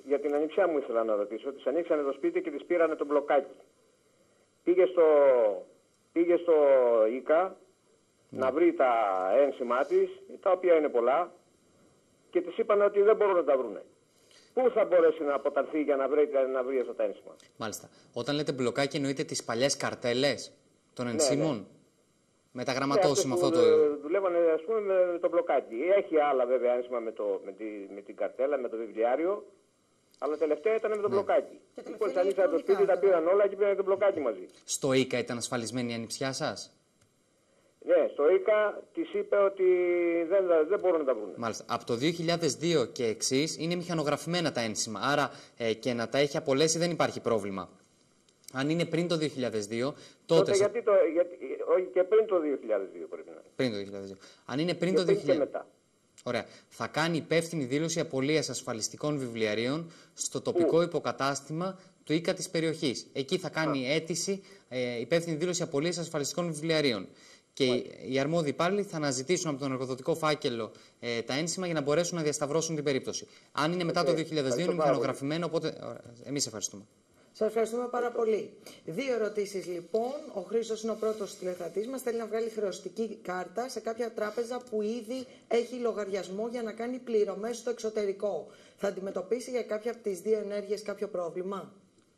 για την ανιψιά μου ήθελα να ρωτήσω. Της ανοίξανε το σπίτι και της πήρανε το μπλοκάκι. Πήγε στο, πήγε στο ΙΚΑ mm. να βρει τα ένσημα της, τα οποία είναι πολλά, και της είπαν ότι δεν μπορούν να τα βρούνε. Πού θα μπορέσει να αποταρθεί για να βρει, να βρει αυτά τα ένσημα? Μάλιστα. Όταν λέτε μπλοκάκι, εννοείτε τις παλιές καρτέλες των ενσύμων? Ναι, ναι. Με τα γραμματόσημα αυτό το... Δουλεύανε, ας πούμε, με το μπλοκάκι. Έχει άλλα βέβαια ένσημα με, το, με, τη, με την καρτέλα, με το βιβλιάριο, αλλά τελευταία ήταν με το ναι. μπλοκάκι. Λοιπόν, ανοίξανε το σπίτι, τα πήραν όλα και πήραν το μπλοκάκι μαζί. Στο ΙΚΑ ήταν ασφαλισμένη η ανιψιά σας? Ναι, στο ΙΚΑ της είπε ότι δεν, δεν μπορούν να τα βρουν. Μάλιστα. Από το δύο χιλιάδες δύο και εξής είναι μηχανογραφημένα τα ένσημα. Άρα ε, και να τα έχει απολέσει δεν υπάρχει πρόβλημα. Αν είναι πριν το δύο χιλιάδες δύο, τότε. τότε γιατί το, γιατί, όχι και πριν το δύο χιλιάδες δύο πρέπει να είναι. Πριν το δύο χιλιάδες δύο. Αν είναι πριν και το δύο χιλιάδες δύο. Και μετά. Ωραία. Θα κάνει υπεύθυνη δήλωση απολείας ασφαλιστικών βιβλιαρίων στο τοπικό Ου. υποκατάστημα του ΙΚΑ της περιοχής. Εκεί θα κάνει Α. αίτηση ε, υπεύθυνη δήλωση απολείας ασφαλιστικών βιβλιαρίων. Και οι αρμόδιοι υπάλληλοι θα αναζητήσουν από τον εργοδοτικό φάκελο ε, τα ένσημα για να μπορέσουν να διασταυρώσουν την περίπτωση. Αν είναι μετά okay. το δύο χιλιάδες δύο, είναι μηχανογραφημένο, οπότε εμείς ευχαριστούμε. Σας ευχαριστούμε πάρα πολύ. Δύο ερωτήσεις λοιπόν. Ο Χρήστος είναι ο πρώτος τηλεθεατής μας. Θέλει να βγάλει χρεωστική κάρτα σε κάποια τράπεζα που ήδη έχει λογαριασμό για να κάνει πληρωμές στο εξωτερικό. Θα αντιμετωπίσει για κάποια από τις δύο ενέργειες κάποιο πρόβλημα?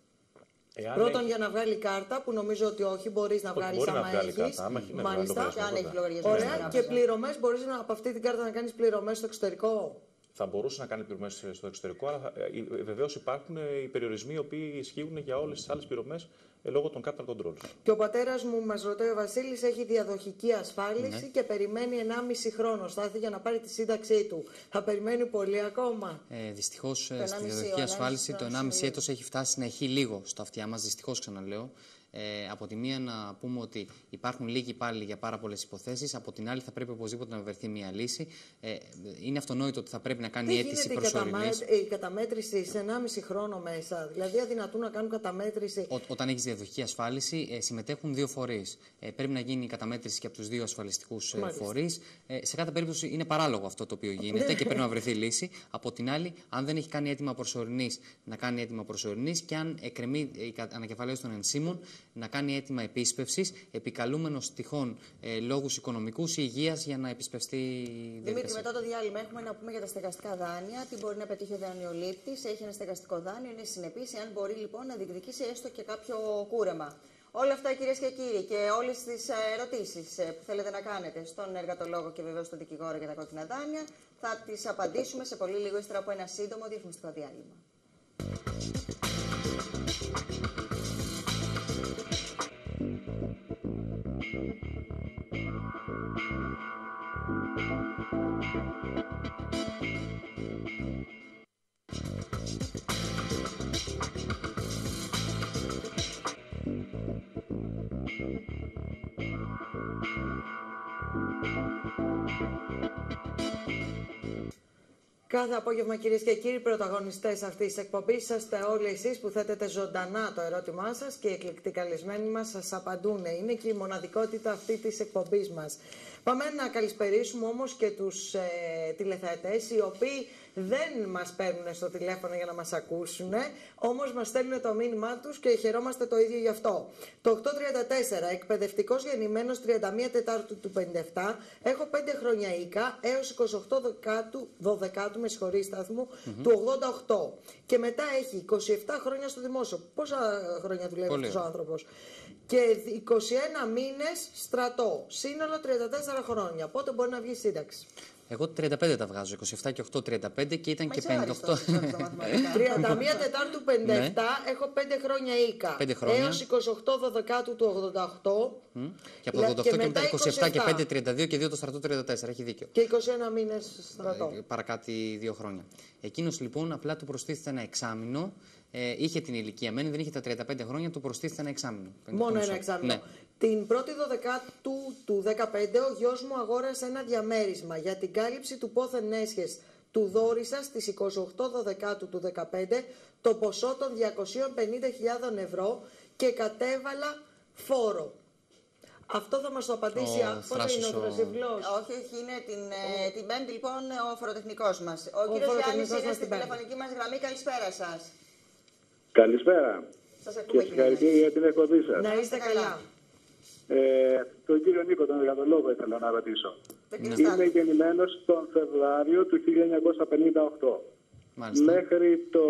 Εάν Πρώτον, έχει... για να βγάλει κάρτα, που νομίζω ότι όχι, μπορείς να βγάλεις άμα έχεις. Μάλιστα, και αν έχει λογαριασμό. Ωραία, και πληρωμές, μπορείς από αυτή την κάρτα να κάνεις πληρωμές στο εξωτερικό? Θα μπορούσε να κάνει πληρωμές στο εξωτερικό, αλλά βεβαίως υπάρχουν οι περιορισμοί οι οποίοι ισχύουν για όλες τις άλλες πληρωμές λόγω των capital controls. Και ο πατέρας μου, μας ρωτάει ο Βασίλης, έχει διαδοχική ασφάλιση ναι. και περιμένει ενάμιση χρόνο. Θα έρθει για να πάρει τη σύνταξή του. Θα περιμένει πολύ ακόμα? Ε, δυστυχώς στη διαδοχική ασφάλιση το ενάμιση έτος έχει φτάσει να έχει λίγο στο αυτιά μας. Δυστυχώς, ξαναλέω. Ε, από τη μία να πούμε ότι υπάρχουν λίγοι υπάλληλοι για πάρα πολλές υποθέσεις, από την άλλη θα πρέπει οπωσδήποτε να βρεθεί μια λύση. Ε, είναι αυτονόητο ότι θα πρέπει να κάνει δεν αίτηση προσωρινής. Η, η καταμέτρηση σε ενάμιση χρόνο μέσα, δηλαδή αδυνατούν να κάνουν καταμέτρηση. Ό, όταν έχεις διαδοχική ασφάλιση, ε, συμμετέχουν δύο φορείς. Ε, πρέπει να γίνει η καταμέτρηση και από τους δύο ασφαλιστικούς ε, φορείς. Ε, σε κάθε περίπτωση είναι παράλογο αυτό το οποίο γίνεται και πρέπει να βρεθεί λύση. Από την άλλη, αν δεν έχει κάνει αίτημα προσωρινής, να κάνει αίτημα προσωρινής και αν εκκρεμεί η ανακεφαλαίωση των ενσύμων, να κάνει αίτημα επίσπευσης, επικαλούμενος τυχόν ε, λόγους οικονομικούς ή υγείας για να επισπευστεί η διαδικασία. Δημήτρη, μετά το διάλειμμα έχουμε να πούμε για τα στεγαστικά δάνεια. Τι μπορεί να πετύχει ο δανειολήπτης, έχει ένα στεγαστικό δάνειο, είναι συνεπής, εάν μπορεί λοιπόν να διεκδικήσει έστω και κάποιο κούρεμα. Όλα αυτά, κυρίες και κύριοι, και όλες τις ερωτήσεις που θέλετε να κάνετε στον εργατολόγο και βεβαίως στον δικηγόρο για τα κόκκινα δάνεια, θα τις απαντήσουμε σε πολύ λίγο ύστερα από ένα σύντομο διαφημιστικό διάλειμμα. Κάθε απόγευμα, κυρίες και κύριοι, πρωταγωνιστές αυτής της εκπομπής είσαστε όλοι εσείς που θέτετε ζωντανά το ερώτημά σας και οι εκλεκτοί καλεσμένοι μας σας απαντούν. Είναι και η μοναδικότητα αυτή της εκπομπής μας. Πάμε να καλησπερίσουμε όμως και τους ε, τηλεθεατές, οι οποίοι δεν μας παίρνουν στο τηλέφωνο για να μας ακούσουν, όμως μας στέλνουν το μήνυμά τους και χαιρόμαστε το ίδιο γι' αυτό. Το οκτώ τριάντα τέσσερα, εκπαιδευτικός γεννημένος τριάντα μία Τετάρτου του πενήντα επτά, έχω πέντε χρόνια ΙΚΑ έως είκοσι οκτώ δωδεκάτου, με συγχωρεί σταθμού, mm-hmm. του ογδόντα οκτώ. Και μετά έχει είκοσι επτά χρόνια στο δημόσιο. Πόσα χρόνια δουλεύει αυτός ο άνθρωπος? Και είκοσι ένα μήνες στρατό. Σύνολο τριάντα τέσσερα χρόνια. Πότε μπορεί να βγει σύνταξη? Εγώ τριάντα πέντε τα βγάζω, είκοσι επτά και οκτώ, τριάντα πέντε και ήταν Μα και πενήντα οκτώ. τριάντα μία Τετάρτου πενήντα επτά, ναι. Έχω πέντε χρόνια ΙΚΑ. πέντε χρόνια. Έως είκοσι οκτώ Δωδεκάτου του ογδόντα οκτώ. Mm. Και από το ογδόντα οκτώ και, και μετά είκοσι επτά και πέντε, τριάντα δύο και δύο το στρατό τριάντα τέσσερα. Έχει δίκιο. Και είκοσι ένα μήνες στρατό. Ε, παρακάτι δύο χρόνια. Εκείνος λοιπόν απλά του προστίθεται ένα εξάμηνο. Ε, είχε την ηλικία μένει, δεν είχε τα τριάντα πέντε χρόνια, του προστίθεται ένα εξάμηνο. Μόνο ένα εξάμηνο. Ναι. Την πρώτη Δωδεκάτου του δεκαπέντε ο γιος μου αγόρασε ένα διαμέρισμα για την κάλυψη του πόθεν έσχες του δόρισα στις είκοσι οκτώ Δωδεκάτου του δεκαπέντε το ποσό των διακόσιες πενήντα χιλιάδες ευρώ και κατέβαλα φόρο. Αυτό θα μας το απαντήσει. Ο Πότε είναι ο Θράσος ο- Θρασιβλός? Όχι, όχι, είναι την, ε, την Πέμπτη λοιπόν ο φοροτεχνικός μας. Ο, Ο κύριος Γιάννης φοροτεχνικός είναι μας στην την Πέμπτη. τηλεφωνική μας γραμμή. Καλησπέρα σας. Καλησπέρα Σας και ακούμε, κύριε συγχαρητήρια για την εκπομπή σας. Να είστε καλά. Ε, τον κύριο Νίκο, τον εργατολόγο, ήθελα να ρωτήσω. Το κύριο Είμαι Στάδο. γεννημένος τον Φεβρουάριο του χίλια εννιακόσια πενήντα οκτώ. Μάλιστα. Μέχρι, το...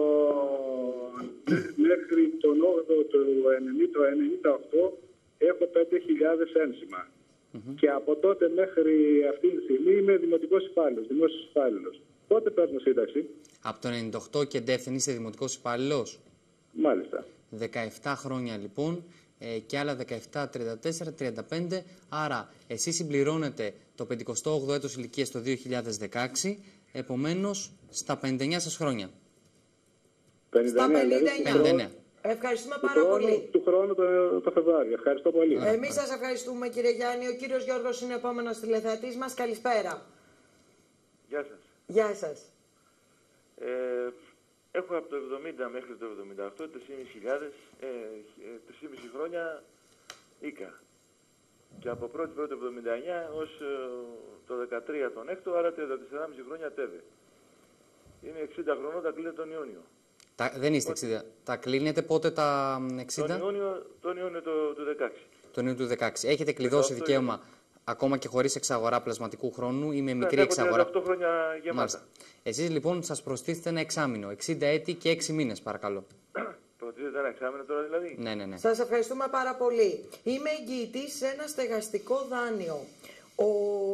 μέχρι τον όγδοο του ενενήντα οκτώ έχω πέντε χιλιάδες ένσημα. Mm-hmm. Και από τότε μέχρι αυτή τη στιγμή είμαι δημοτικός υπάλληλος, δημόσιος υπάλληλος. Πότε παίρνω σύνταξη? Από το ενενήντα οκτώ και εντεύθυνη είστε δημοτικός υπάλληλος. Μάλιστα. δεκαεπτά χρόνια λοιπόν ε, και άλλα δεκαεπτά, τριάντα τέσσερα, τριάντα πέντε. Άρα εσείς συμπληρώνετε το πενηκοστό όγδοο έτος ηλικίας το δύο χιλιάδες δεκαέξι, επομένως στα πενήντα εννιά σας χρόνια. Στα πενήντα εννιά. πενήντα εννιά. Ευχαριστούμε Του πάρα χρόνου, πολύ. του χρόνου το, το Φεβρουάριο. Ευχαριστώ πολύ. Εμείς σας ευχαριστούμε, κύριε Γιάννη. Ο κύριος Γιώργος είναι ο επόμενος τηλεθεατής μας. Καλησπέρα. Γεια σας. Γεια σας. Ε, έχω από το εβδομήντα μέχρι το εβδομήντα οκτώ τρεις χιλιάδες ε, τρία και μισό χρόνια ίκα. Και από πρώτη πρώτη εβδομήντα εννιά ως ε, το δεκατρία τον έκτο, άρα τριάντα τέσσερα και μισό χρόνια τέβε. Είναι εξήντα χρονών, τα κλείνει τον Ιούνιο. Τα, δεν είστε εξήντα. Τα κλείνετε πότε τα εξήντα? Τον Ιούνιο, τον Ιούνιο του, του δεκαέξι. Τον Ιούνιο του δεκαέξι. Έχετε κλειδώσει δεκαοκτώ δικαίωμα ακόμα και χωρίς εξαγορά πλασματικού χρόνου ή με μικρή Ναι, εξαγορά? τριάντα οκτώ χρόνια γεμάτα. Μάλιστα. Εσείς λοιπόν σας προστίθεται ένα εξάμηνο, εξήντα έτη και έξι μήνες παρακαλώ. Προτείνετε ένα εξάμηνο τώρα δηλαδή. Ναι, ναι, ναι. Σας ευχαριστούμε πάρα πολύ. Είμαι εγγυητής σε ένα στεγαστικό δάνειο. Ο...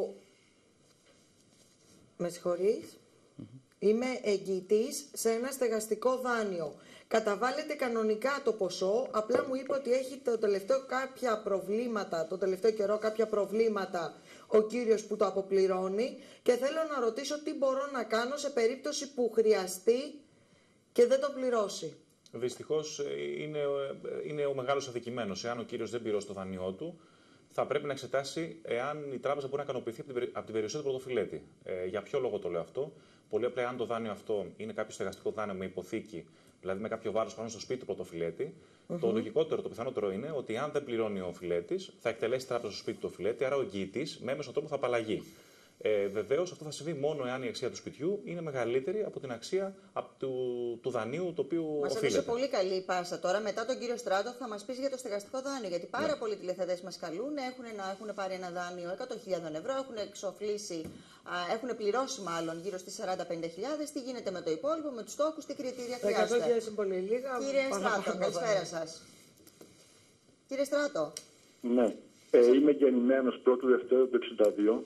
Με συγχωρείς? Mm-hmm. Είμαι εγγυητής σε ένα στεγαστικό δάνειο. Καταβάλλεται κανονικά το ποσό, απλά μου είπε ότι έχει το τελευταίο κάποια προβλήματα, το τελευταίο καιρό κάποια προβλήματα ο κύριος που το αποπληρώνει και θέλω να ρωτήσω τι μπορώ να κάνω σε περίπτωση που χρειαστεί και δεν το πληρώσει. Δυστυχώς είναι, είναι ο μεγάλος αδικημένος. Εάν ο κύριος δεν πληρώσει το δάνειό του, θα πρέπει να εξετάσει εάν η τράπεζα μπορεί να ικανοποιηθεί από την περιουσία του πρωτοφυλέτη. Ε, για ποιο λόγο το λέω αυτό? Πολύ απλά, αν το δάνειο αυτό είναι κάποιο στεγαστικό δάνειο με υποθήκη, δηλαδή με κάποιο βάρος πάνω στο σπίτι του πρωτοφυλέτη, mm-hmm. το λογικότερο, το πιθανότερο είναι ότι αν δεν πληρώνει ο οφειλέτης, θα εκτελέσει η τράπεζα στο σπίτι του οφειλέτη, άρα ο εγγυητής με έμεσο τρόπο θα απαλλαγεί. Ε, Βεβαίως, αυτό θα συμβεί μόνο εάν η αξία του σπιτιού είναι μεγαλύτερη από την αξία από του, του δανείου το οποίο μας οφείλεται. έδωσε πολύ καλή πάσα τώρα. Μετά τον κύριο Στράτο θα μας πεις για το στεγαστικό δάνειο. Γιατί πάρα ναι. πολλοί τηλεθεατές μας καλούν, έχουν, να έχουν πάρει ένα δάνειο εκατό χιλιάδες ευρώ, έχουν εξοφλήσει, α, έχουν πληρώσει μάλλον γύρω στις σαράντα με πενήντα χιλιάδες. Τι γίνεται με το υπόλοιπο, με τους στόχους, τι κριτήρια χρειάζεται. εκατό χιλιάδες είναι πολύ λίγα. Κύριε Στράτο, καλησπέρα σας. Κύριε Στράτο. Ναι. Ε, είμαι γεννημένος πρώτου Δευτέρου του εξήντα δύο.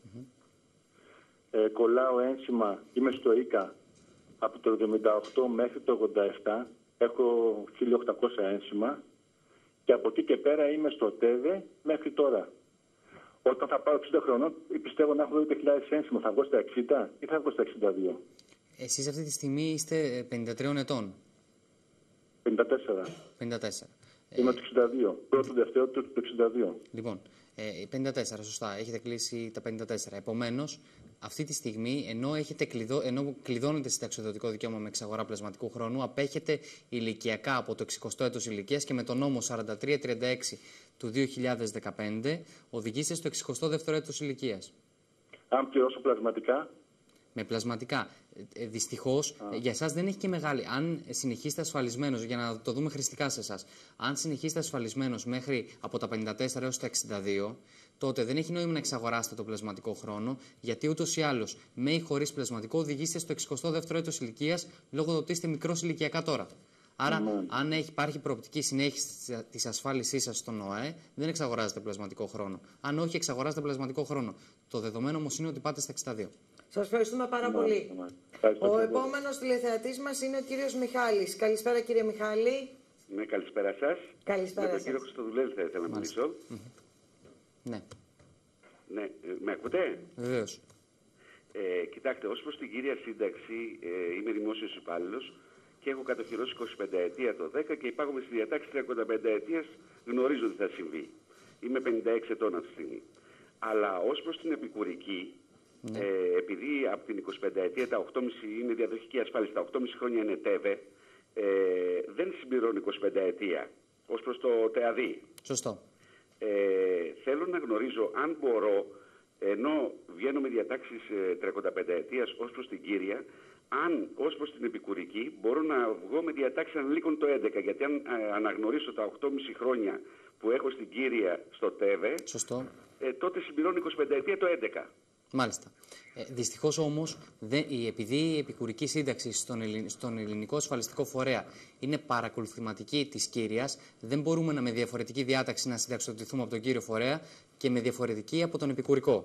Ε, κολλάω ένσημα, είμαι στο ΙΚΑ από το εβδομήντα οκτώ μέχρι το ογδόντα επτά, έχω χίλια οκτακόσια ένσημα και από εκεί και πέρα είμαι στο ΤΕΒΕ μέχρι τώρα. Όταν θα πάρω εξήντα χρονών, πιστεύω να έχω δώδεκα χιλιάδες ένσημα, θα βγω στα εξήντα ή θα βγω στα εξήντα δύο? Εσείς αυτή τη στιγμή είστε πενήντα τριών ετών. πενήντα τέσσερα. πενήντα τέσσερα. Είμαι το εξήντα δύο, πρώτο Δευτέρου του εξήντα δύο. Λοιπόν, ε, πενήντα τέσσερα, σωστά, έχετε κλείσει τα πενήντα τέσσερα. Επομένως, αυτή τη στιγμή, ενώ, έχετε κλειδώ, ενώ κλειδώνετε συνταξιοδοτικό δικαίωμα με εξαγορά πλασματικού χρόνου, απέχετε ηλικιακά από το εξηκοστό έτος ηλικίας και με τον νόμο σαράντα τρία τριάντα έξι του δύο χιλιάδες δεκαπέντε οδηγείστε στο εξηκοστό δεύτερο έτος ηλικίας. Αν πληρώσω πλασματικά. Με πλασματικά. Ε, δυστυχώς, για εσάς δεν έχει και μεγάλη. Αν συνεχίσετε ασφαλισμένος, για να το δούμε χρηστικά σε εσάς, αν συνεχίσετε ασφαλισμένος μέχρι από τα πενήντα τέσσερα έως τα εξήντα δύο, τότε δεν έχει νόημα να εξαγοράσετε το πλασματικό χρόνο, γιατί ούτως ή άλλως, με ή χωρίς πλασματικό, οδηγείστε στο εξηκοστό δεύτερο έτος ηλικίας, λόγω του ότι είστε μικρός ηλικιακά τώρα. Άρα, mm. αν έχει, υπάρχει προοπτική συνέχιση της ασφάλισής σας στον ΟΑΕ, δεν εξαγοράζετε πλασματικό χρόνο. Αν όχι, εξαγοράζετε πλασματικό χρόνο. Το δεδομένο όμως είναι ότι πάτε στα εξήντα δύο. Σας ευχαριστούμε πάρα Ναι, πολύ. ναι. Ο επόμενος τηλεθεατής μας είναι ο κύριος Μιχάλης. Καλησπέρα, κύριε Μιχάλη. Ναι, καλησπέρα σας. Καλησπέρα Με τον σας. κύριο Χρυστοδουλέλη θα ήθελα να μιλήσω. Mm-hmm. Ναι. Ναι, ε, με ακούτε? Βεβαίως. Ε, κοιτάξτε, ως προς την κύρια σύνταξη, ε, είμαι δημόσιος υπάλληλος και έχω κατοχυρώσει είκοσι πέντε ετία το δέκα και υπάρχομαι στη διατάξη τριάντα πέντε ετίας, γνωρίζω τι θα συμβεί. Είμαι πενήντα έξι ετών αυτή τη στιγμή. Αλλά ως προς την επικουρική, ναι. ε, επειδή από την είκοσι πέντε ετία τα οκτώ κόμμα πέντε είναι διαδοχική ασφάλιση, τα οκτώ κόμμα πέντε χρόνια είναι ΤΕΒΕ, ε, δεν συμπληρώνει είκοσι πέντε ετία ως προς το ΤΕΑΔΗ. Σωστό. Ε, θέλω να γνωρίζω αν μπορώ, ενώ βγαίνω με διατάξεις ε, τριακονταπενταετίας ως προς την κύρια, αν ως προς την επικουρική μπορώ να βγω με διατάξεις ανηλίκων το έντεκα. Γιατί αν ε, αναγνωρίσω τα οκτώ κόμμα πέντε χρόνια που έχω στην κύρια στο ΤΕΒΕ, Σωστό. Ε, τότε συμπληρώνω εικοσιπενταετία το έντεκα. Μάλιστα. Ε, δυστυχώς όμως, δε, η, επειδή η επικουρική σύνταξη στον, ελλην, στον ελληνικό ασφαλιστικό φορέα είναι παρακολουθηματική της κύριας, δεν μπορούμε να με διαφορετική διάταξη να συνταξιοδοτηθούμε από τον κύριο φορέα και με διαφορετική από τον επικουρικό.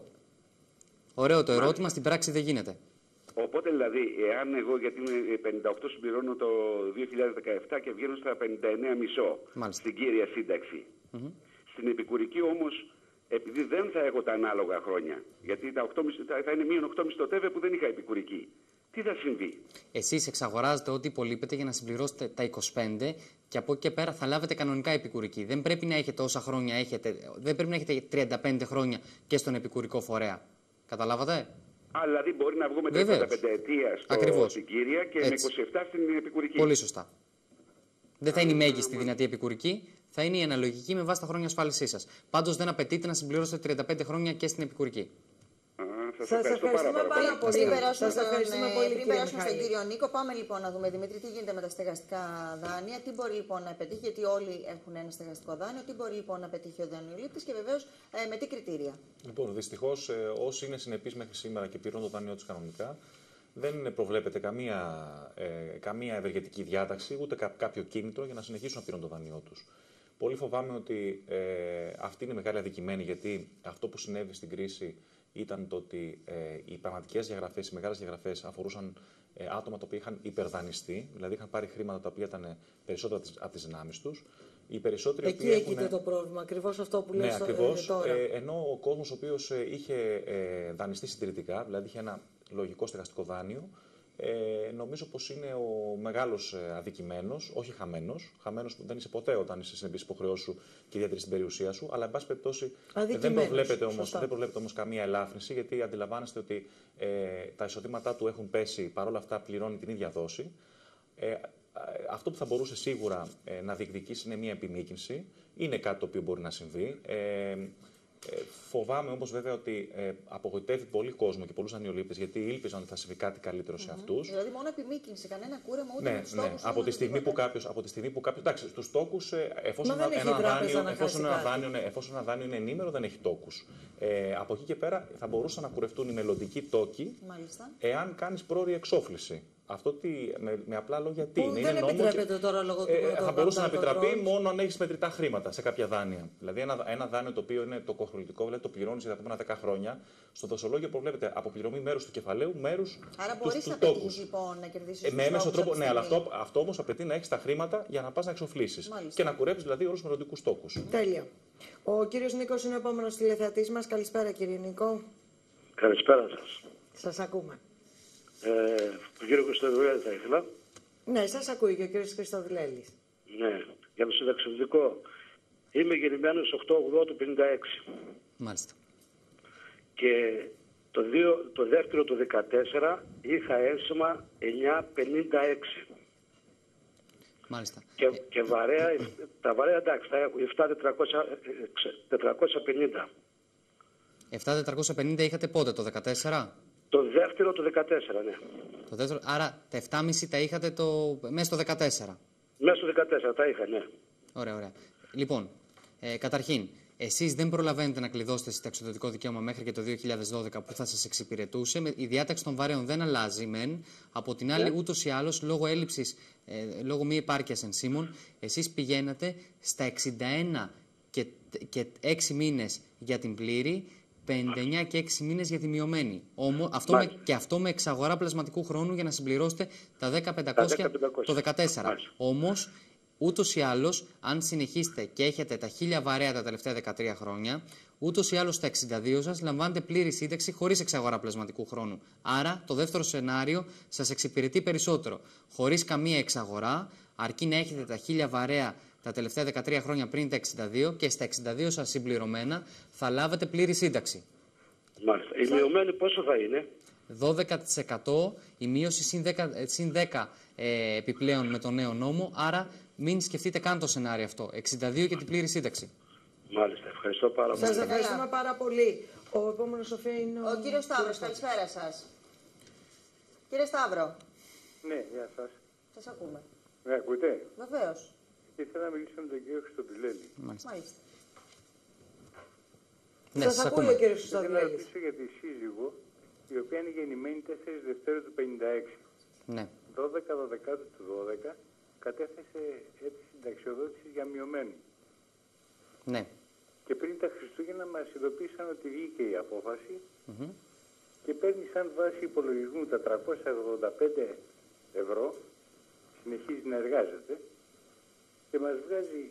Ωραίο το ερώτημα, στην πράξη δεν γίνεται. Οπότε δηλαδή, εάν εγώ, γιατί είμαι πενήντα οκτώ, συμπληρώνω το δύο χιλιάδες δεκαεπτά και βγαίνω στα πενήντα εννέα κόμμα πέντε στην κύρια σύνταξη. Mm-hmm. Στην επικουρική όμως, επειδή δεν θα έχω τα ανάλογα χρόνια, γιατί τα οκτώ, θα είναι μείον οκτώ κόμμα πέντε στο ΤΕΒΕ που δεν είχα επικουρική, τι θα συμβεί? Εσείς εξαγοράζετε ό,τι υπολείπεται για να συμπληρώσετε τα είκοσι πέντε και από εκεί και πέρα θα λάβετε κανονικά επικουρική. Δεν πρέπει να έχετε όσα χρόνια έχετε, δεν πρέπει να έχετε τριάντα πέντε χρόνια και στον επικουρικό φορέα. Καταλάβατε? Α, δηλαδή μπορεί να βγω με τριάντα πέντε ετία στο, στην κύρια και έτσι, με είκοσι επτά στην επικουρική. Πολύ σωστά. Δεν θα είναι η μέγιστη δυνατή επικουρική, θα είναι η αναλογική με βάση τα χρόνια ασφάλισή σας. Πάντως δεν απαιτείται να συμπληρώσετε τριάντα πέντε χρόνια και στην επικουρική. Σας ευχαριστούμε πάρα πολύ. Πριν περάσουμε στον κύριο Νίκο, πάμε λοιπόν να δούμε, Δημήτρη, τι γίνεται με τα στεγαστικά δάνεια, τι μπορεί λοιπόν να πετύχει, γιατί όλοι έχουν ένα στεγαστικό δάνειο, τι μπορεί λοιπόν να πετύχει ο δανειολήπτης και βεβαίως ε, με τι κριτήρια. Λοιπόν, δυστυχώς, ε, όσοι είναι συνεπείς μέχρι σήμερα και πληρώνουν το δάνειό τους κανονικά, δεν προβλέπεται καμία, ε, καμία ευεργετική διάταξη, ούτε κά, κάποιο κίνητρο για να συνεχίσουν να πληρώνουν το δάνειό τους. Πολύ φοβάμαι ότι ε, αυτή είναι μεγάλη αδικημένη, γιατί αυτό που συνέβη στην κρίση ήταν το ότι ε, οι πραγματικές διαγραφές, οι μεγάλες διαγραφές αφορούσαν ε, άτομα τα οποία είχαν υπερδανιστεί, δηλαδή είχαν πάρει χρήματα τα οποία ήταν περισσότερα από τις δυνάμεις τους. Οι περισσότεροι Εκεί έγινε το πρόβλημα, ακριβώς αυτό που λες, ναι, ακριβώς, τώρα. Ε, ενώ ο κόσμος ο οποίος ε, είχε ε, δανειστεί συντηρητικά, δηλαδή είχε ένα λογικό στεγαστικό δάνειο, Ε, νομίζω πως είναι ο μεγάλος ε, αδικημένος, όχι χαμένος. Χαμένος που δεν είσαι ποτέ όταν είσαι συνεπής υποχρεώσεις σου και διατηρείς την περιουσία σου, αλλά εν πάση περιπτώσει δεν προβλέπεται όμως, δεν προβλέπεται όμως καμία ελάφρυνση, γιατί αντιλαμβάνεστε ότι ε, τα εισοδήματά του έχουν πέσει, παρόλα αυτά πληρώνει την ίδια δόση. Ε, αυτό που θα μπορούσε σίγουρα ε, να διεκδικήσει είναι μια επιμήκυνση. Είναι κάτι το οποίο μπορεί να συμβεί. Ε, Ε, φοβάμαι όμως βέβαια ότι ε, απογοητεύει πολύ κόσμο και πολλούς δανειολήπτες, γιατί ήλπιζαν ότι θα συμβεί κάτι καλύτερο σε mm-hmm. αυτούς. Δηλαδή μόνο επιμήκυνση, κανένα κούρεμα ούτε ναι, με τους στόχους. Ναι, από τη, στιγμή που κάποιος, από τη στιγμή που κάποιος. Εντάξει, στους τόκους, ε, εφόσον, ένα, ένα δάνειο, εφόσον, ένα δάνειο, ναι, εφόσον ένα δάνειο είναι ενήμερο, δεν έχει τόκους. Ε, από εκεί και πέρα θα μπορούσαν να κουρευτούν οι μελλοντικοί τόκοι, μάλιστα, εάν κάνεις πρόωρη εξόφληση. Αυτό τι, με, με απλά λόγια τι είναι. Δεν είναι επιτρέπεται τώρα λόγω του ε, Θα μπορούσε να επιτραπεί μόνο αν έχει μετρητά χρήματα σε κάποια δάνεια. Δηλαδή, ένα, ένα δάνειο το οποίο είναι το κοχρολιτικό, δηλαδή το πληρώνει για τα επόμενα δέκα χρόνια, στο δοσολόγιο προβλέπεται αποπληρωμή μέρους του κεφαλαίου, μέρους του τόκου. Άρα μπορεί να πετύχει λοιπόν να κερδίσει. Ε, με έμεσο τρόπο, ναι, αλλά αυτό, αυτό όμως απαιτεί να έχει τα χρήματα για να πας να εξοφλήσεις. Και να κουρέψει δηλαδή όλους τους μελλοντικούς τόκους. Τέλεια. Ο κύριος Νίκος είναι ο επόμενος τηλεθεατής μας. Καλησπέρα, κύριε Νίκο. Καλησπέρα σας. Σας ακούμε. Ε, τον κύριο Χριστοδουλέλη θα ήθελα. Ναι, σας ακούει και ο κύριος Χριστοδουλέλης. Ναι, για το συνταξιδοτικό. Είμαι γεννημένος οκτώ ογδόντα του πενήντα έξι. Μάλιστα. Και το, δύο, το δεύτερο το δεκατέσσερα είχα ένσημα εννιά πενήντα έξι. Μάλιστα. Και, και βαρέα, τα βαρέα εντάξει, τα έχω επτά τετρακόσια πενήντα. επτά τετρακόσια πενήντα είχατε πότε, το δεκατέσσερα? Το δεύτερο το δεκατέσσερα, ναι. Το δεύτερο, άρα τα επτά κόμμα πέντε τα είχατε το... μέσα στο δεκατέσσερα. Μέσα στο δεκατέσσερα τα είχα, ναι. Ωραία, ωραία. Λοιπόν, ε, καταρχήν, εσείς δεν προλαβαίνετε να κλειδώσετε συνταξιοδοτικό δικαίωμα μέχρι και το δύο χιλιάδες δώδεκα που θα σας εξυπηρετούσε. Η διάταξη των βαρέων δεν αλλάζει, μεν. Από την άλλη, yeah. ούτως ή άλλως, λόγω έλλειψης, ε, λόγω μη επάρκειας ενσύμων, εσείς πηγαίνατε στα εξήντα ένα και, και έξι μήνες για την πλήρη, πενήντα εννέα και έξι μήνες για τη μειωμένη. Όμως, αυτό με, και αυτό με εξαγορά πλασματικού χρόνου για να συμπληρώσετε τα δέκα χιλιάδες πεντακόσια το δεκατέσσερα. Όμως, ούτως ή άλλως, αν συνεχίσετε και έχετε τα χίλια βαρέα τα τελευταία δεκατρία χρόνια, ούτως ή άλλως στα εξήντα δύο σας λαμβάνετε πλήρη σύνταξη χωρίς εξαγορά πλασματικού χρόνου. Άρα, το δεύτερο σενάριο σας εξυπηρετεί περισσότερο. Χωρίς καμία εξαγορά, αρκεί να έχετε τα χίλια βαρέα τα τελευταία δεκατρία χρόνια πριν τα εξήντα δύο και στα εξήντα δύο σας συμπληρωμένα θα λάβετε πλήρη σύνταξη. Μάλιστα. Η μειωμένη πόσο θα είναι? δώδεκα τοις εκατό η μείωση συν δέκα, συν δέκα ε, επιπλέον με τον νέο νόμο, άρα μην σκεφτείτε καν το σενάριο αυτό. εξήντα δύο και την πλήρη σύνταξη. Μάλιστα. Ευχαριστώ πάρα πολύ. Σας ευχαριστούμε πάρα πολύ. Ο επόμενος, Σοφία, είναι ο, ο κύριος Σταύρος. Καλησπέρα σας. Κύριε Σταύρο. Ναι, γεια σας. Σας ακούμε. Με ακούτε? Βεβαίως. Ήθελα να μιλήσω με τον κύριο Χριστοδουλέλη. Μάλιστα. Μάλιστα. Ναι, σας ακούει ο κύριος Ήθελα να Χριστοδουλέλης. ρωτήσω για τη σύζυγο, η οποία είναι γεννημένη τέσσερις Δευτέρου του πενήντα έξι. Ναι. δώδεκα δώδεκα του δώδεκα κατέθεσε αίτηση συνταξιοδότηση για μειωμένη. Ναι. Και πριν τα Χριστούγεννα μας ειδοποίησαν ότι βγήκε η απόφαση Mm-hmm. και παίρνει σαν βάση υπολογισμού τα τριακόσια ογδόντα πέντε ευρώ, συνεχίζει να εργάζεται και μας βγάζει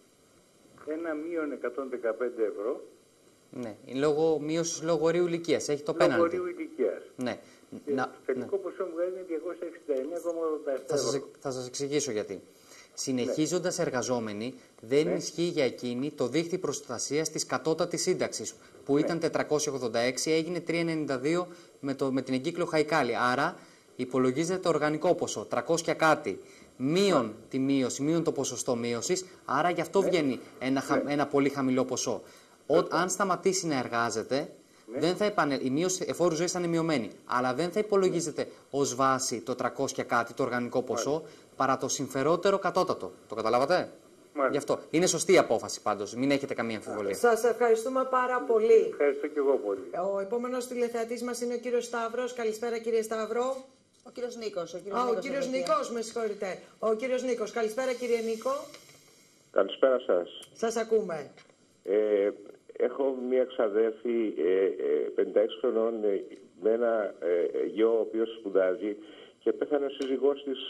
ένα μείον εκατόν δεκαπέντε ευρώ. Ναι, λόγω μείωσης λόγω ορίου ηλικίας. Έχει το πέναλτι. Λόγω ορίου ηλικίας. Ναι. Και Να, το τελικό ναι. ποσό μου βγάζει είναι διακόσια εξήντα εννέα κόμμα ογδόντα επτά Θα σας, ευρώ. θα σας εξηγήσω γιατί. Συνεχίζοντας εργαζόμενοι, δεν Ναι. ισχύει για εκείνη το δίχτυ προστασίας της κατώτατης σύνταξης, που Ναι. ήταν τετρακόσια ογδόντα έξι, έγινε τριακόσια ενενήντα δύο με, το, με την εγκύκλιο Χαϊκάλη. Άρα υπολογίζεται το οργανικό ποσό, τριακόσια κάτι, μείον τη μείωση, μείον το ποσοστό μείωσης, άρα γι' αυτό Ναι. βγαίνει ένα, χα- Ναι. ένα πολύ χαμηλό ποσό. Ο, αν σταματήσει να εργάζεται, Ναι. δεν θα επανε... η μείωση εφόρου ζωής θα είναι μειωμένη. Αλλά δεν θα υπολογίζεται ως βάση το τριακόσια κάτι, το οργανικό ποσό, Μάλιστα. παρά το συμφερότερο κατώτατο. Το καταλάβατε? Μάλιστα. Γι' αυτό. Είναι σωστή η απόφαση πάντως. Μην έχετε καμία αμφιβολία. Σας ευχαριστούμε πάρα πολύ. Ευχαριστώ και εγώ πολύ. Ο επόμενος τηλεθεατής μας είναι ο κύριος Σταύρος. Καλησπέρα, κύριε Σταύρο. Ο κύριος Νίκος. Ο κύριος Α, ο Νίκος, κύριος Νίκος, Νίκος, με συγχωρείτε. Ο κύριος Νίκος. Καλησπέρα, κύριε Νίκο. Καλησπέρα σας. Σας ακούμε. Ε, έχω μία ξαδέρφη ε, ε, πενήντα έξι χρονών ε, με ένα ε, γιο ο οποίος σπουδάζει και πέθανε ο σύζυγός της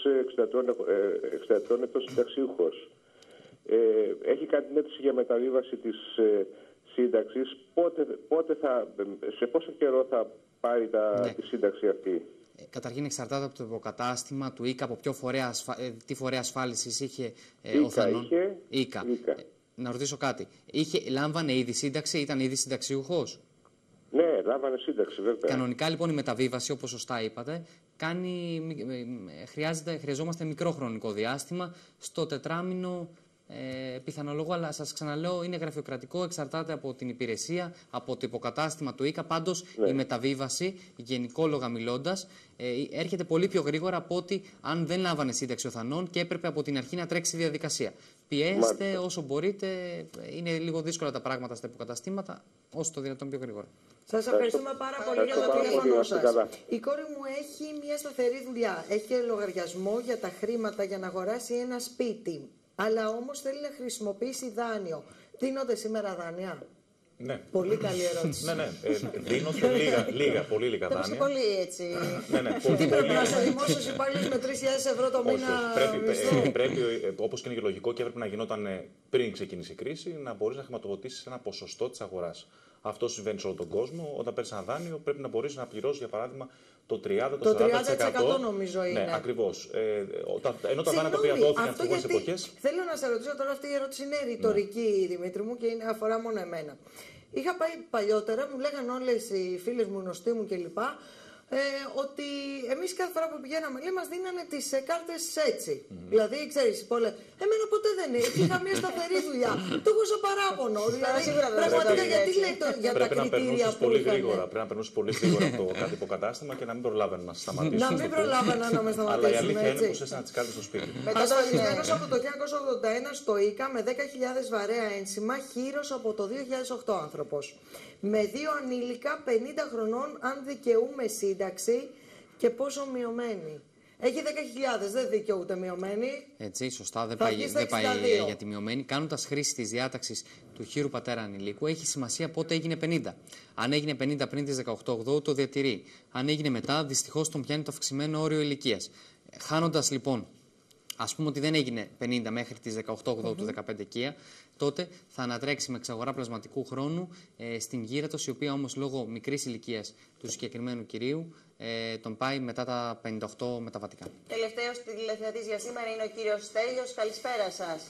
εξήντα ετών ετών συνταξιούχος. Ε, έχει κάνει την αίτηση για μεταβίβαση της ε, σύνταξης. Πότε, πότε θα, σε πόσο καιρό θα πάρει τα, Ναι. τη σύνταξη αυτή? Ε, Καταρχήν εξαρτάται από το υποκατάστημα του ΙΚΑ, από ποιο φορέα ασφα... ε, τι φορέα ασφάλισης είχε ε, ο Ίκα Θανόν. είχε. ΙΚΑ. Ίκα. Ε, να ρωτήσω κάτι. Είχε, λάμβανε ήδη σύνταξη, ήταν ήδη συνταξιούχος? Ναι, λάβανε σύνταξη βέβαια. Κανονικά λοιπόν η μεταβίβαση, όπως σωστά είπατε, κάνει, ε, χρειάζεται, χρειαζόμαστε μικρό χρονικό διάστημα, στο τετράμινο ε, πιθανολογώ, αλλά σας ξαναλέω είναι γραφειοκρατικό, εξαρτάται από την υπηρεσία, από το υποκατάστημα του ΙΚΑ. Πάντως Ναι. η μεταβίβαση, γενικόλογα μιλώντας, ε, έρχεται πολύ πιο γρήγορα από ότι αν δεν λάβανε σύνταξη ο Θανών και έπρεπε από την αρχή να τρέξει η διαδικασία. Πιέστε Μάλιστα. όσο μπορείτε, είναι λίγο δύσκολα τα πράγματα στα υποκαταστήματα, όσο το δυνατόν πιο γρήγορα. Σας ευχαριστούμε πάρα πολύ για Ευχαριστώ το πάρα πολύ, τηλέφωνο να είστε σας. καλά. Η κόρη μου έχει μια σταθερή δουλειά. Έχει και λογαριασμό για τα χρήματα για να αγοράσει ένα σπίτι. Αλλά όμως θέλει να χρησιμοποιήσει δάνειο. Δίνονται σήμερα δάνεια? Ναι. Πολύ καλή ερώτηση. Ναι, ναι. Ε, δίνονται λίγα, λίγα, πολύ λίγα Το δάνεια. πολύ έτσι. Ναι, ναι. Πολύ, Τι πρέπει πολύ- να είσαι δημόσιος υπάλληλος με τρεις χιλιάδες ευρώ το Όχι, μήνα όχι. Πρέπει, μισθό? ε, πρέπει ε, όπως και είναι και λογικό και έπρεπε να γινόταν ε, πριν ξεκινήσει η κρίση, να μπορείς να χρηματοδοτήσεις ένα ποσοστό της αγοράς. Αυτό συμβαίνει σε όλο τον κόσμο. Όταν παίρνεις ένα δάνειο, πρέπει να μπορείς να πληρώσεις, για παράδειγμα, το τριάντα με Το σαράντα τριάντα τοις εκατό νομίζω είναι. Ναι, ακριβώς. Ε, όταν, ενώ τα δάνεια τα οποία Συγγνώμη, δόθηκαν αυτό στις προηγούμενες γιατί- εποχές. Θέλω να σε ρωτήσω τώρα, αυτή η ερώτηση είναι ρητορική, Δημήτρη μου, και είναι, αφορά μόνο εμένα. Είχα πάει παλιότερα, μου λέγανε όλες οι φίλες μου, γνωστοί μου κλπ. Ε, ότι εμείς κάθε φορά που πηγαίναμε, λέει, μας δίνανε τις ε, κάρτες έτσι. Mm. Δηλαδή, ξέρεις, πολλές. Εμένα ποτέ δεν είναι. Είχα μια σταθερή δουλειά. Το έχω σαν παράπονο. Δηλαδή, σίγουρα δεν πραγματικά, είναι γιατί έτσι. λέει το, για τα Πρέπει να κριτήρια περνούσε που πολύ είχαν. γρήγορα. Πρέπει να περνούσε πολύ γρήγορα από το κάτι υποκατάστημα και να μην προλάβαινε να σταματήσει. Να μην προλάβαινα να με Αλλά η σταματήσουν, αλήθεια είναι έτσι. πως έσαι να τις κάρτες στο σπίτι. Μετά το Ασφαλισμένος είναι- από το χίλια εννιακόσια ογδόντα ένα στο ΙΚΑ με δέκα χιλιάδες βαρέα ένσημα, χείρος από το δύο χιλιάδες οκτώ άνθρωπος. Με δύο ανήλικα πενήντα χρονών, αν δικαιούμε σύνταξη, και πόσο μειωμένη. Έχει δέκα χιλιάδες, δεν δικαιούται μειωμένη. Έτσι, σωστά, δεν Θα πάει, βγει στα δεν πάει εξήντα δύο. για τη μειωμένη. Κάνοντας χρήση της διάταξης του χείρου πατέρα ανηλίκου, έχει σημασία πότε έγινε πενήντα. Αν έγινε πενήντα πριν τις δεκαοκτώ ογδόου, το διατηρεί. Αν έγινε μετά, δυστυχώς τον πιάνει το αυξημένο όριο ηλικίας. Χάνοντας λοιπόν, ας πούμε ότι δεν έγινε πενήντα μέχρι τις δεκαοκτώ ογδόου του δεκαπέντε οικία, τότε θα ανατρέξει με εξαγορά πλασματικού χρόνου ε, στην γύρατος, η οποία όμως λόγω μικρής ηλικίας του συγκεκριμένου κυρίου ε, τον πάει μετά τα πενήντα οκτώ μεταβατικά. Τελευταίος τηλεθεατής για σήμερα είναι ο κύριος Στέλιος. Καλησπέρα σας.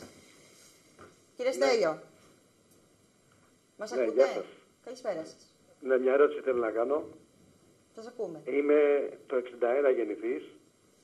Κύριε Στέλιο. Μας Ναι, ακούτε? γεια σας. Καλησπέρα σας. Ναι, μια ερώτηση θέλω να κάνω. Σας ακούμε. Είμαι το εξήντα ένα γεννηθής.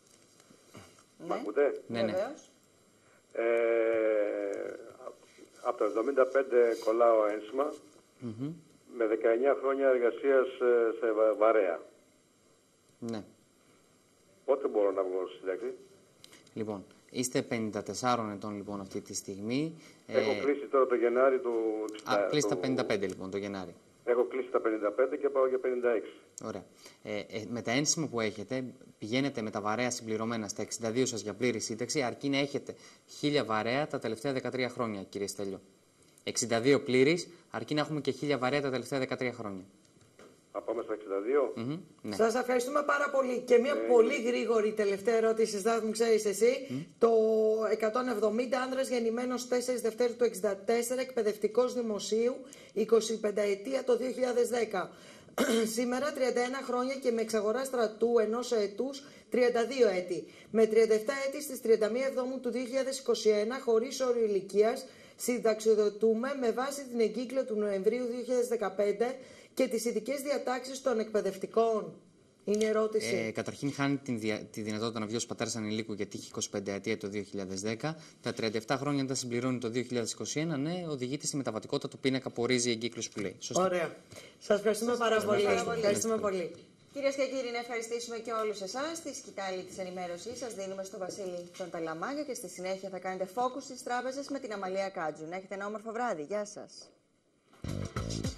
Μ' ακούτε? Ναι, ναι. Βεβαίως. Ε, Από το εβδομήντα πέντε κολλάω ένσημα, Mm-hmm. με δεκαεννιά χρόνια εργασίας σε βαρέα. Ναι. Πότε μπορώ να βγω στη σύνταξη? Λοιπόν, είστε πενήντα τεσσάρων ετών λοιπόν αυτή τη στιγμή. Έχω ε... κλείσει τώρα το Γενάρη του εξήντα. Α, κλείσει το... τα πενήντα πέντε λοιπόν το Γενάρη. Έχω κλείσει τα πενήντα πέντε και πάω για πενήντα έξι. Ωραία. Ε, ε, με τα ένσημα που έχετε, πηγαίνετε με τα βαρέα συμπληρωμένα στα εξήντα δύο σας για πλήρη σύνταξη, αρκεί να έχετε χίλια βαρέα τα τελευταία δεκατρία χρόνια, κύριε Στέλιο. εξήντα δύο πλήρης, αρκεί να έχουμε και χίλια βαρέα τα τελευταία δεκατρία χρόνια. Θα πάμε στα εξήντα δύο. Mm-hmm, ναι. Σας ευχαριστούμε πάρα πολύ. Και μια Ε, πολύ γρήγορη τελευταία ερώτηση, Στάθμου, ξέρεις εσύ. Mm. Το εκατόν εβδομήντα, άνδρας γεννημένος τέσσερις Δευτέρου του εξήντα τέσσερα, εκπαιδευτικός δημοσίου, εικοσιπενταετία το δύο χιλιάδες δέκα. Σήμερα τριάντα ένα χρόνια και με εξαγορά στρατού ενός ετούς τριάντα δύο έτη. Με τριάντα επτά έτη στις τριάντα μία Εβδόμου του δύο χιλιάδες είκοσι ένα, χωρίς όριο ηλικίας, συνταξιοδοτούμε με βάση την εγκύκλιο του Νοεμβρίου δύο χιλιάδες δεκαπέντε και τις ειδικές διατάξεις των εκπαιδευτικών. Είναι ερώτηση. Ε, καταρχήν, χάνει την δια... τη δυνατότητα να βγει ως πατέρας ανηλίκου γιατί έχει είκοσι πέντε ετία το δύο χιλιάδες δέκα. Τα τριάντα επτά χρόνια, αν τα συμπληρώνει το δύο χιλιάδες είκοσι ένα, ναι, οδηγείται στη μεταβατικότητα του πίνακα που ορίζει η εγκύκλωση που λέει. Σωστά. Ωραία. Σας ευχαριστούμε πάρα πολύ. Ευχαριστούμε. Ευχαριστούμε πολύ. Κυρίες και κύριοι, να ευχαριστήσουμε και όλους εσάς. Στη σκητάλη της ενημέρωσής σας δίνουμε στο Βασίλη τον Ταλαμάγκα και στη συνέχεια θα κάνετε focus στις τράπεζες με την Αμαλία Κάτζου. Να έχετε ένα όμορφο βράδυ. Γεια σας.